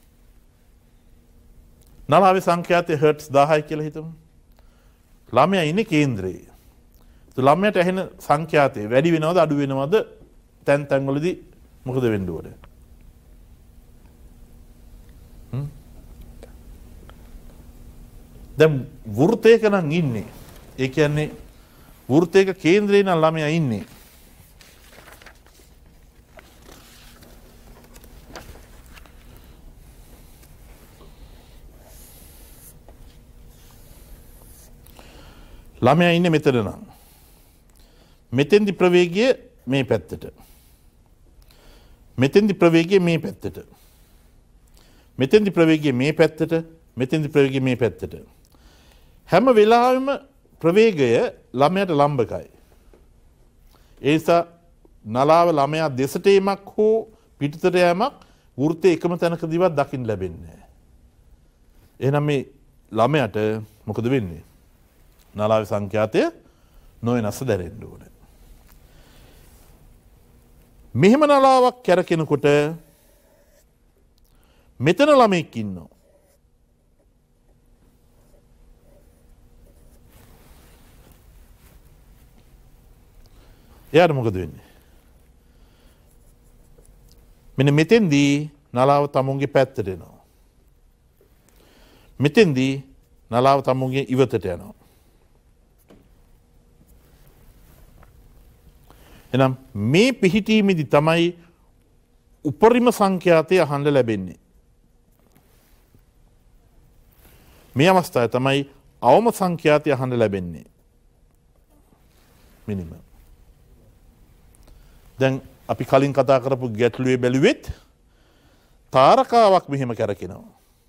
නලාවේ සංඛ්‍යාතය හර්ට්ස් 1000යි කියලා හිතමු. ළමයා ඉන්නේ කේන්ද්‍රයේ. ළමයට ඇහෙන සංඛ්‍යාතය වැඩි වෙනවද අඩු වෙනවද? තැන් තැන්වලදී මොකද වෙන්න ඕනේ? දැන් වෘත්තයක නම් ඉන්නේ. ඒ කියන්නේ වෘත්තයක කේන්ද්‍රේ නම් ළමයා ඉන්නේ. ළමයා ඉන්නේ මෙතන නම්. මෙතෙන්දි ප්‍රවේගය මේ පැත්තට. මෙතෙන්දි ප්‍රවේගය මේ පැත්තට. මෙතෙන්දි ප්‍රවේගය මේ පැත්තට. මෙතෙන්දි ප්‍රවේගය මේ පැත්තට. හැම වෙලාවෙම ප්‍රවේගය ළමයට ලම්බකයි. ඒ නිසා නලාව ළමයා දෙසට යෑමක් හෝ පිටතට යෑමක් වෘත්තයේ එකම තැනකදීවත් දකින්න ලැබෙන්නේ නැහැ. එහෙනම් මේ ළමයට මොකද වෙන්නේ? නලාවේ සංඛ්‍යාතය නොවෙනස්ව දැනෙන්න ඕනේ. මෙහෙම නලාවක් කැරකෙනකොට මෙතන ළමෙක් ඉන්නවා. එයාට මොකද වෙන්නේ? මෙන්න මෙතෙන්දී නලාව තමුන්ගේ පැත්තට එනවා. මෙතෙන්දී නලාව තමුන්ගේ ඉවතට යනවා. එනම් මේ පිහිටීමේදී තමයි උපරිම සංඛ්‍යාතය අහන්න ලැබෙන්නේ. මේ අවස්ථාවේ තමයි අවම සංඛ්‍යාතය අහන්න ලැබෙන්නේ. මිනිමම්. දැන් අපි කලින් කතා කරපු ගැටලුවේ බැලුවෙත් තාරකාවක් මෙහෙම කරකිනවා.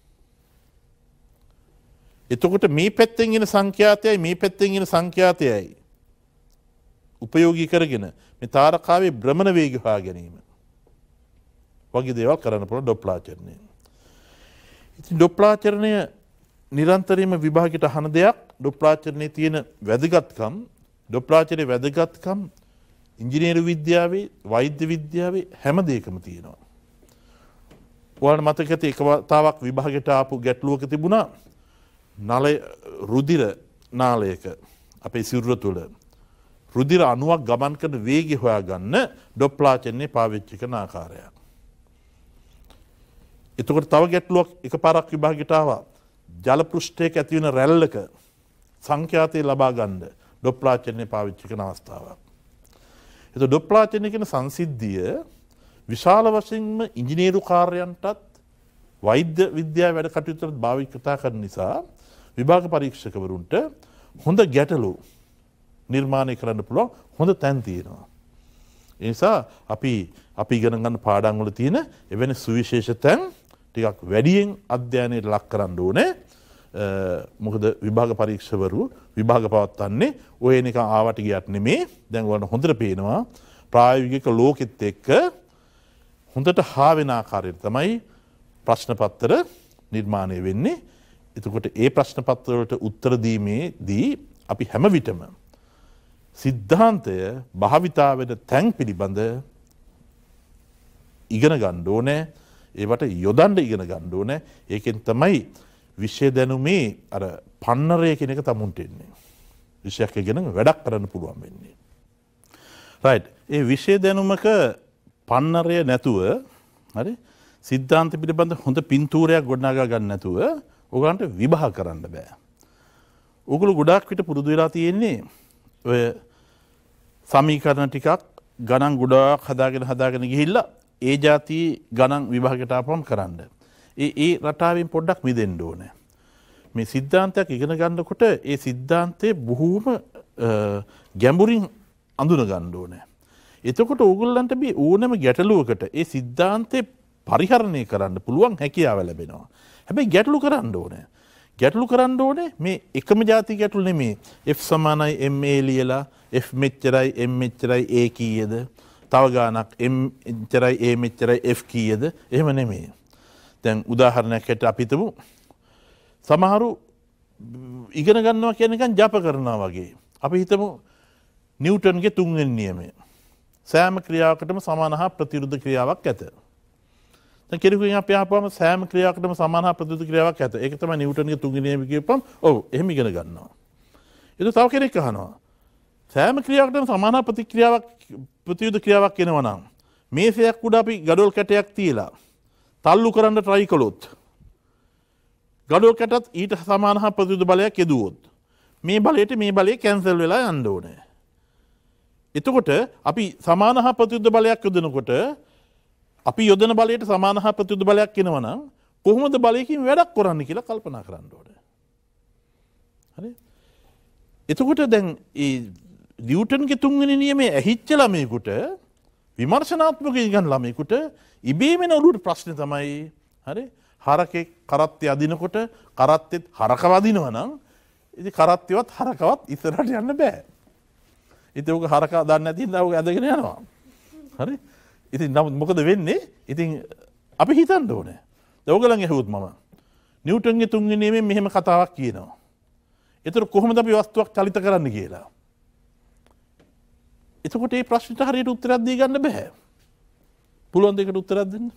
එතකොට මේ පැත්තෙන් එන සංඛ්‍යාතයයි මේ පැත්තෙන් එන සංඛ්‍යාතයයි උපයෝගී කරගෙන මේ තාරකාවේ භ්‍රමණ වේගය හොයා ගැනීම වගේ දේවල් කරන්න පුළුවන් ඩොප්ලාචරණය. ඉතින් ඩොප්ලාචරණය නිරන්තරයෙන්ම විභාගයට අහන දෙයක්. ඩොප්ලාචරණයේ තියෙන වැදගත්කම් ඩොප්ලාචරයේ වැදගත්කම් ඉංජිනේරු විද්‍යාවේ වෛද්‍ය විද්‍යාවේ හැම දෙයකම තියෙනවා. ඔයාලට මතක ඇති එක වතාවක් විභාගයට ආපු ගැටලුවක තිබුණා නල රුධිර නාලයක අපේ සිරුර තුළ රුධිර අණුවක් ගමන් කරන වේගය හොයාගන්න ඩොප්ලාචරණය පාවිච්චි කරන ආකාරයක්. එතකොට තව ගැටලුවක් එකපාරක් විභාගයට ආවා. ජල පෘෂ්ඨයක ඇති වෙන රැල්ලක සංඛ්‍යාතය ලබා ගන්න ඩොප්ලාචරණය පාවිච්චි කරන අවස්ථාවක්. එතකොට ඩොප්ලාචරණය කියන සංසිද්ධිය විශාල වශයෙන්ම ඉංජිනේරු කාර්යයන්ටත් වෛද්‍ය විද්‍යාව වැඩ කටයුතුවලට භාවිතා කරන නිසා විභාග පරීක්ෂකවරුන්ට හොඳ ගැටලු නිර්මාණය කරන්න පුළුවන් හොඳ තැන් තියෙනවා. ඒ නිසා අපි ඉගෙන ගන්න පාඩම් වල තියෙන එවැනි සුවිශේෂ තැන් ටිකක් වැඩියෙන් අධ්‍යයනයට ලක් කරන්න ඕනේ. මොකද විභාග පරීක්ෂකවරු විභාග පවත්වන්නේ ඔය නිකන් ආවට ගියට නෙමේ. දැන් ඔයාලට හොඳට පේනවා ප්‍රායෝගික ලෝකෙත් එක්ක හොඳට හා වෙන ආකාරයට තමයි ප්‍රශ්න පත්‍ර නිර්මාණය වෙන්නේ. එතකොට ඒ ප්‍රශ්න පත්‍ර වලට උත්තර දීමේදී අපි හැම විටම සිද්ධාන්තය භාවිතා වෙන තැන් පිළිබඳ ඉගෙන ගන්න ඕනේ. ඒවට යොදන්න ඉගෙන ගන්න ඕනේ. ඒකෙන් තමයි විෂය දැනුමේ අර පන්නරය කියන එක තමුන්ට එන්නේ. විෂයක් ඉගෙන වැඩක් කරන්න පුළුවන් වෙන්නේ. රයිට්. ඒ විෂය දැනුමක පන්නරය නැතුව හරි සිද්ධාන්ත පිළිබඳ හොඳ පින්තූරයක් ගොඩනගා ගන්න නැතුව ඔයගලන්ට විභාග කරන්න බෑ. ඔයගොල්ලෝ ගොඩාක් විට පුරුදු වෙලා තියෙන්නේ ඔය සමීකරණ ටිකක් ගණන් ගොඩාක් හදාගෙන ගිහිල්ලා ඒ જાති ගණන් විභාගයට ආපම කරන්න. ඒ රටාවෙන් පොඩ්ඩක් මිදෙන්න ඕනේ. මේ සිද්ධාන්තයක් ඉගෙන ගන්නකොට ඒ සිද්ධාන්තේ බොහෝම ගැඹුරින් අඳුන ගන්න ඕනේ. එතකොට ඕගොල්ලන්ට මේ ඕනෑම ගැටලුවකට ඒ සිද්ධාන්තේ පරිහරණය කරන්න පුළුවන් හැකියාව ලැබෙනවා. හැබැයි ගැටලු කරන්න ඕනේ. ගැටලු කරන්න ඕනේ මේ එකම જાති ගැටලු නෙමේ. F සමානයි ma ලියලා F මෙච්චරයි m මෙච්චරයි a කීයද? තව ගානක් m මෙච්චරයි a මෙච්චරයි f කීයද? එහෙම නෙමේ. දැන් උදාහරණයක් හැටියට අපි හිතමු සමහරු ඉගෙන ගන්නවා කියන නිකන් ජප කරනවා වගේ. අපි හිතමු නිව්ටන්ගේ තුන්වෙනි නියමය. සෑම ක්‍රියාවකටම සමාන හා ප්‍රතිවිරුද්ධ ක්‍රියාවක් ඇත. දැන් කෙනෙකුගෙන් අපි අහපුවම සෑම ක්‍රියාවකටම සමාන හා ප්‍රතිවිරුද්ධ ක්‍රියාවක් ඇත. ඒක තමයි නිව්ටන්ගේ තුන්වෙනි නියමය කියපුවම ඔව් එහෙම ඉගෙන ගන්නවා. ඒක තව කෙනෙක් අහනවා. සෑම ක්‍රියාවකටම සමාන හා ප්‍රතිවිරුද්ධ ක්‍රියාවක් එනවා නම් මේසයක් උඩ අපි ගඩොල් කැටයක් තියලා තල්ලු කරන්න try කළොත් ගඩොල් කැටත් ඊට සමාන හා ප්‍රතිවිරුද්ධ බලයක් යෙදුවොත් මේ බලයට මේ බලය කැන්සල් වෙලා යන්න ඕනේ. එතකොට අපි සමාන හා ප්‍රතිවිරුද්ධ බලයක් යොදනකොට අපි යොදන බලයට සමාන හා ප්‍රතිවිරුද්ධ බලයක් එනවා නම් කොහොමද බලයකින් වැඩක් කරන්නේ කියලා කල්පනා කරන්න ඕනේ. හරි? එතකොට දැන් නිව්ටන්ගේ තුන්වෙනි නියමයේ ඇහිච්ච ළමයෙකුට විමර්ශනාත්මක ඉගෙන ළමයෙකුට ඉබේම එන ඔළුවට ප්‍රශ්නේ තමයි හරි හරකේ කරත්තේ අදිනකොට කරත්තෙත් හරක වදිනවා නම් ඉතින් කරත්තේවත් හරකවත් ඉස්සරහට යන්න බෑ. ඉතින් උග හරක දන්නේ නැති ඉඳලා උග ඇදගෙන යනවා. හරි? ඉතින් මොකද වෙන්නේ? ඉතින් අපි හිතන්න ඕනේ. දැන් ඔයගලන් ඇහුවොත් මම නිව්ටන්ගේ තුන්වෙනි නියමයෙන් මෙහෙම කතාවක් කියනවා. ඒතර කොහොමද අපි වස්තුවක් චලිත කරන්න කියලා? එතකොට මේ ප්‍රශ්නට හරියට උත්තරයක් දී ගන්න බෑ. පුළුවන් දෙයකට උත්තරයක් දෙන්න?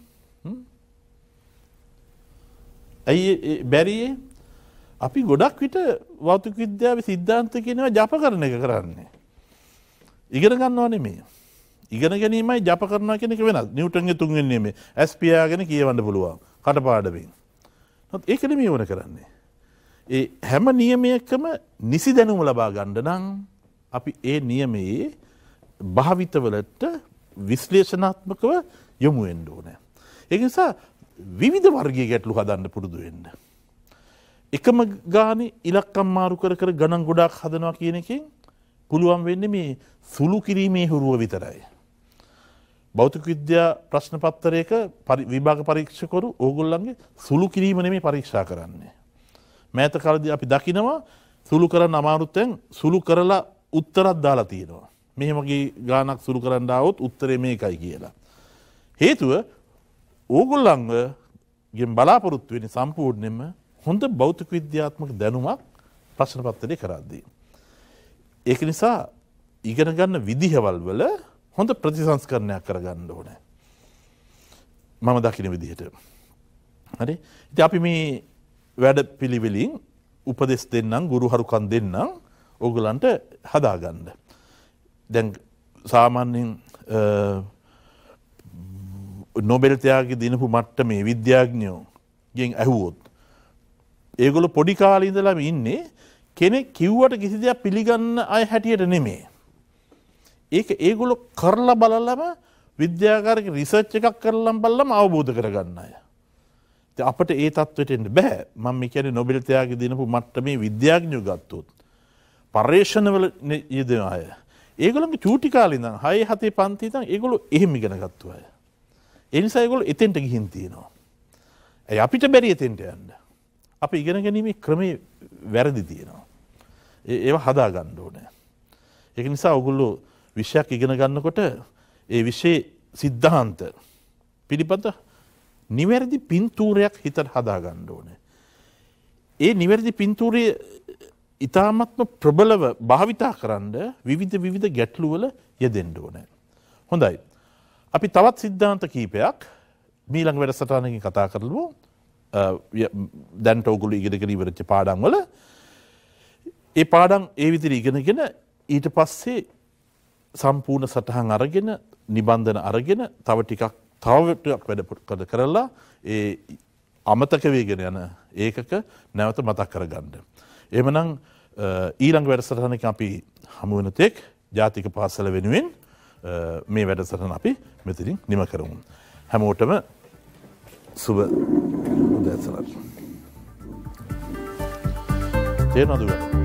ඇයි බැරියේ? අපි ගොඩක් විට භෞතික විද්‍යාවේ සිද්ධාන්ත කියනවා ජපකරන එක කරන්නේ. ඉගෙන ගන්නව නෙමෙයි. ඉගෙන ගැනීමයි ජප කරනවා කියන එක වෙනස්. නිව්ටන්ගේ තුන්වෙනි නියමය ඇස් පියාගෙන කියවන්න පුළුවන් කටපාඩමින්. ඒක නෙමෙයි වුණ කරන්නේ. ඒ හැම නියමයකම නිසි දැනුම ලබා ගන්න නම් අපි ඒ නියමයේ භාවිතවලට විශ්ලේෂණාත්මකව යොමු වෙන්න ඕනේ. ඒ නිසා විවිධ වර්ගයේ ගැටලු හදන්න පුරුදු වෙන්න. එකම ගානේ ඉලක්කම් මාරු කර කර ගණන් ගොඩාක් හදනවා කියන එකෙන් පුළුවන් වෙන්නේ මේ සුළු කිරීමේ හුරුව විතරයි. භෞතික විද්‍යා ප්‍රශ්න පත්‍රයක විභාග පරීක්ෂකවරු ඕගොල්ලන්ගේ සුළු කිරීම නෙමෙයි පරීක්ෂා කරන්නේ. මෑත කාලේදී අපි දකිනවා සුළු කරන්න අමාරුතෙන් සුළු කරලා උත්තරයක් දාලා තියෙනවා. මෙහෙමගේ ගානක් සුළු කරන්න ආවොත් උත්තරේ මේකයි කියලා. හේතුව ඕගොල්ලන්ගෙන් බලාපොරොත්තු වෙන්නේ සම්පූර්ණයෙන්ම හොඳ භෞතික විද්‍යාත්මක දැනුමක් ප්‍රශ්න පත්‍රේ කරද්දී. ඒක නිසා ඉගෙන ගන්න විදිහවල් වල හොඳ ප්‍රතිසංස්කරණයක් කරගන්න ඕනේ. මම දකින විදිහට. හරි? ඉතින් අපි මේ වැඩ පිළිවෙලින් උපදෙස් දෙන්නම්, ගුරුහරුකම් දෙන්නම් ඕගලන්ට හදාගන්න. දැන් සාමාන්‍යයෙන් නොබෙල් ත්‍යාගය දිනපු මට්ටමේ විද්‍යාඥයෝ ගෙන් ඇහුවොත් ඒගොල්ලෝ පොඩි කාලේ ඉඳලාම ඉන්නේ කෙනෙක් කිව්වට කිසි දෙයක් පිළිගන්න අය හැටියට නෙමෙයි. ඒක ඒගොල්ලෝ කරලා බලලම විද්‍යාකාරක රිසර්ච් එකක් කරලා බලලම අවබෝධ කරගන්න අය. ඉතින් අපිට ඒ තත්ත්වයට එන්න බෑ. මම කියන්නේ නොබෙල් ත්‍යාගය දිනපු මට්ටමේ විද්‍යාඥයෝ ගත්තොත් පර්යේෂණවල යෙදෙන අය. ඒගොල්ලන්ගේ චූටි කාලේ ඉඳන් 6 7 පන්ති ඉඳන් ඒගොල්ලෝ එහෙම ඉගෙන ගත්තු අය. ඒ නිසා ඒගොල්ලෝ එතෙන්ට ගිහින් තියෙනවා. ඒ අපිට බැරි එතෙන්ට යන්න. අපි ඉගෙන ගැනීමේ ක්‍රමේ වැරදි තියෙනවා. ඒවා හදා ගන්න ඕනේ. ඒක නිසා ඔයගොල්ලෝ විෂයක් ඉගෙන ගන්නකොට ඒ විෂයේ සිද්ධාන්ත පිළිබඳ නිවැරදි පින්තූරයක් හිතට හදා ගන්න ඕනේ. ඒ නිවැරදි පින්තූරයේ ඊ타ත්ම ප්‍රබලව භාවිතා කරන්න විවිධ ගැටලු වල යෙදෙන්න ඕනේ. හොඳයි. අපි තවත් සිද්ධාන්ත කීපයක් ඊළඟ වැඩසටහනකින් කතා කරමු. දැන් ඔයගොල්ලෝ ඉගෙනගෙන ඉවරච්ච පාඩම් වල ඒ පාඩම් ඒ විදිහට ඉගෙනගෙන ඊට පස්සේ සම්පූර්ණ සටහන් අරගෙන නිබන්ධන අරගෙන තව ටිකක් වැඩ කරලා ඒ අමතක වේගෙන යන ඒකක නැවත මතක් කරගන්න. එහෙමනම් ඊළඟ වැඩසටහනක අපි හමු වෙන තෙක් ජාතික පාසල වෙනුවෙන් මේ වැඩසටහන අපි මෙතනින් නිම කරමු. හැමෝටම සුබ උදෑසනක්. තේරෙනවද?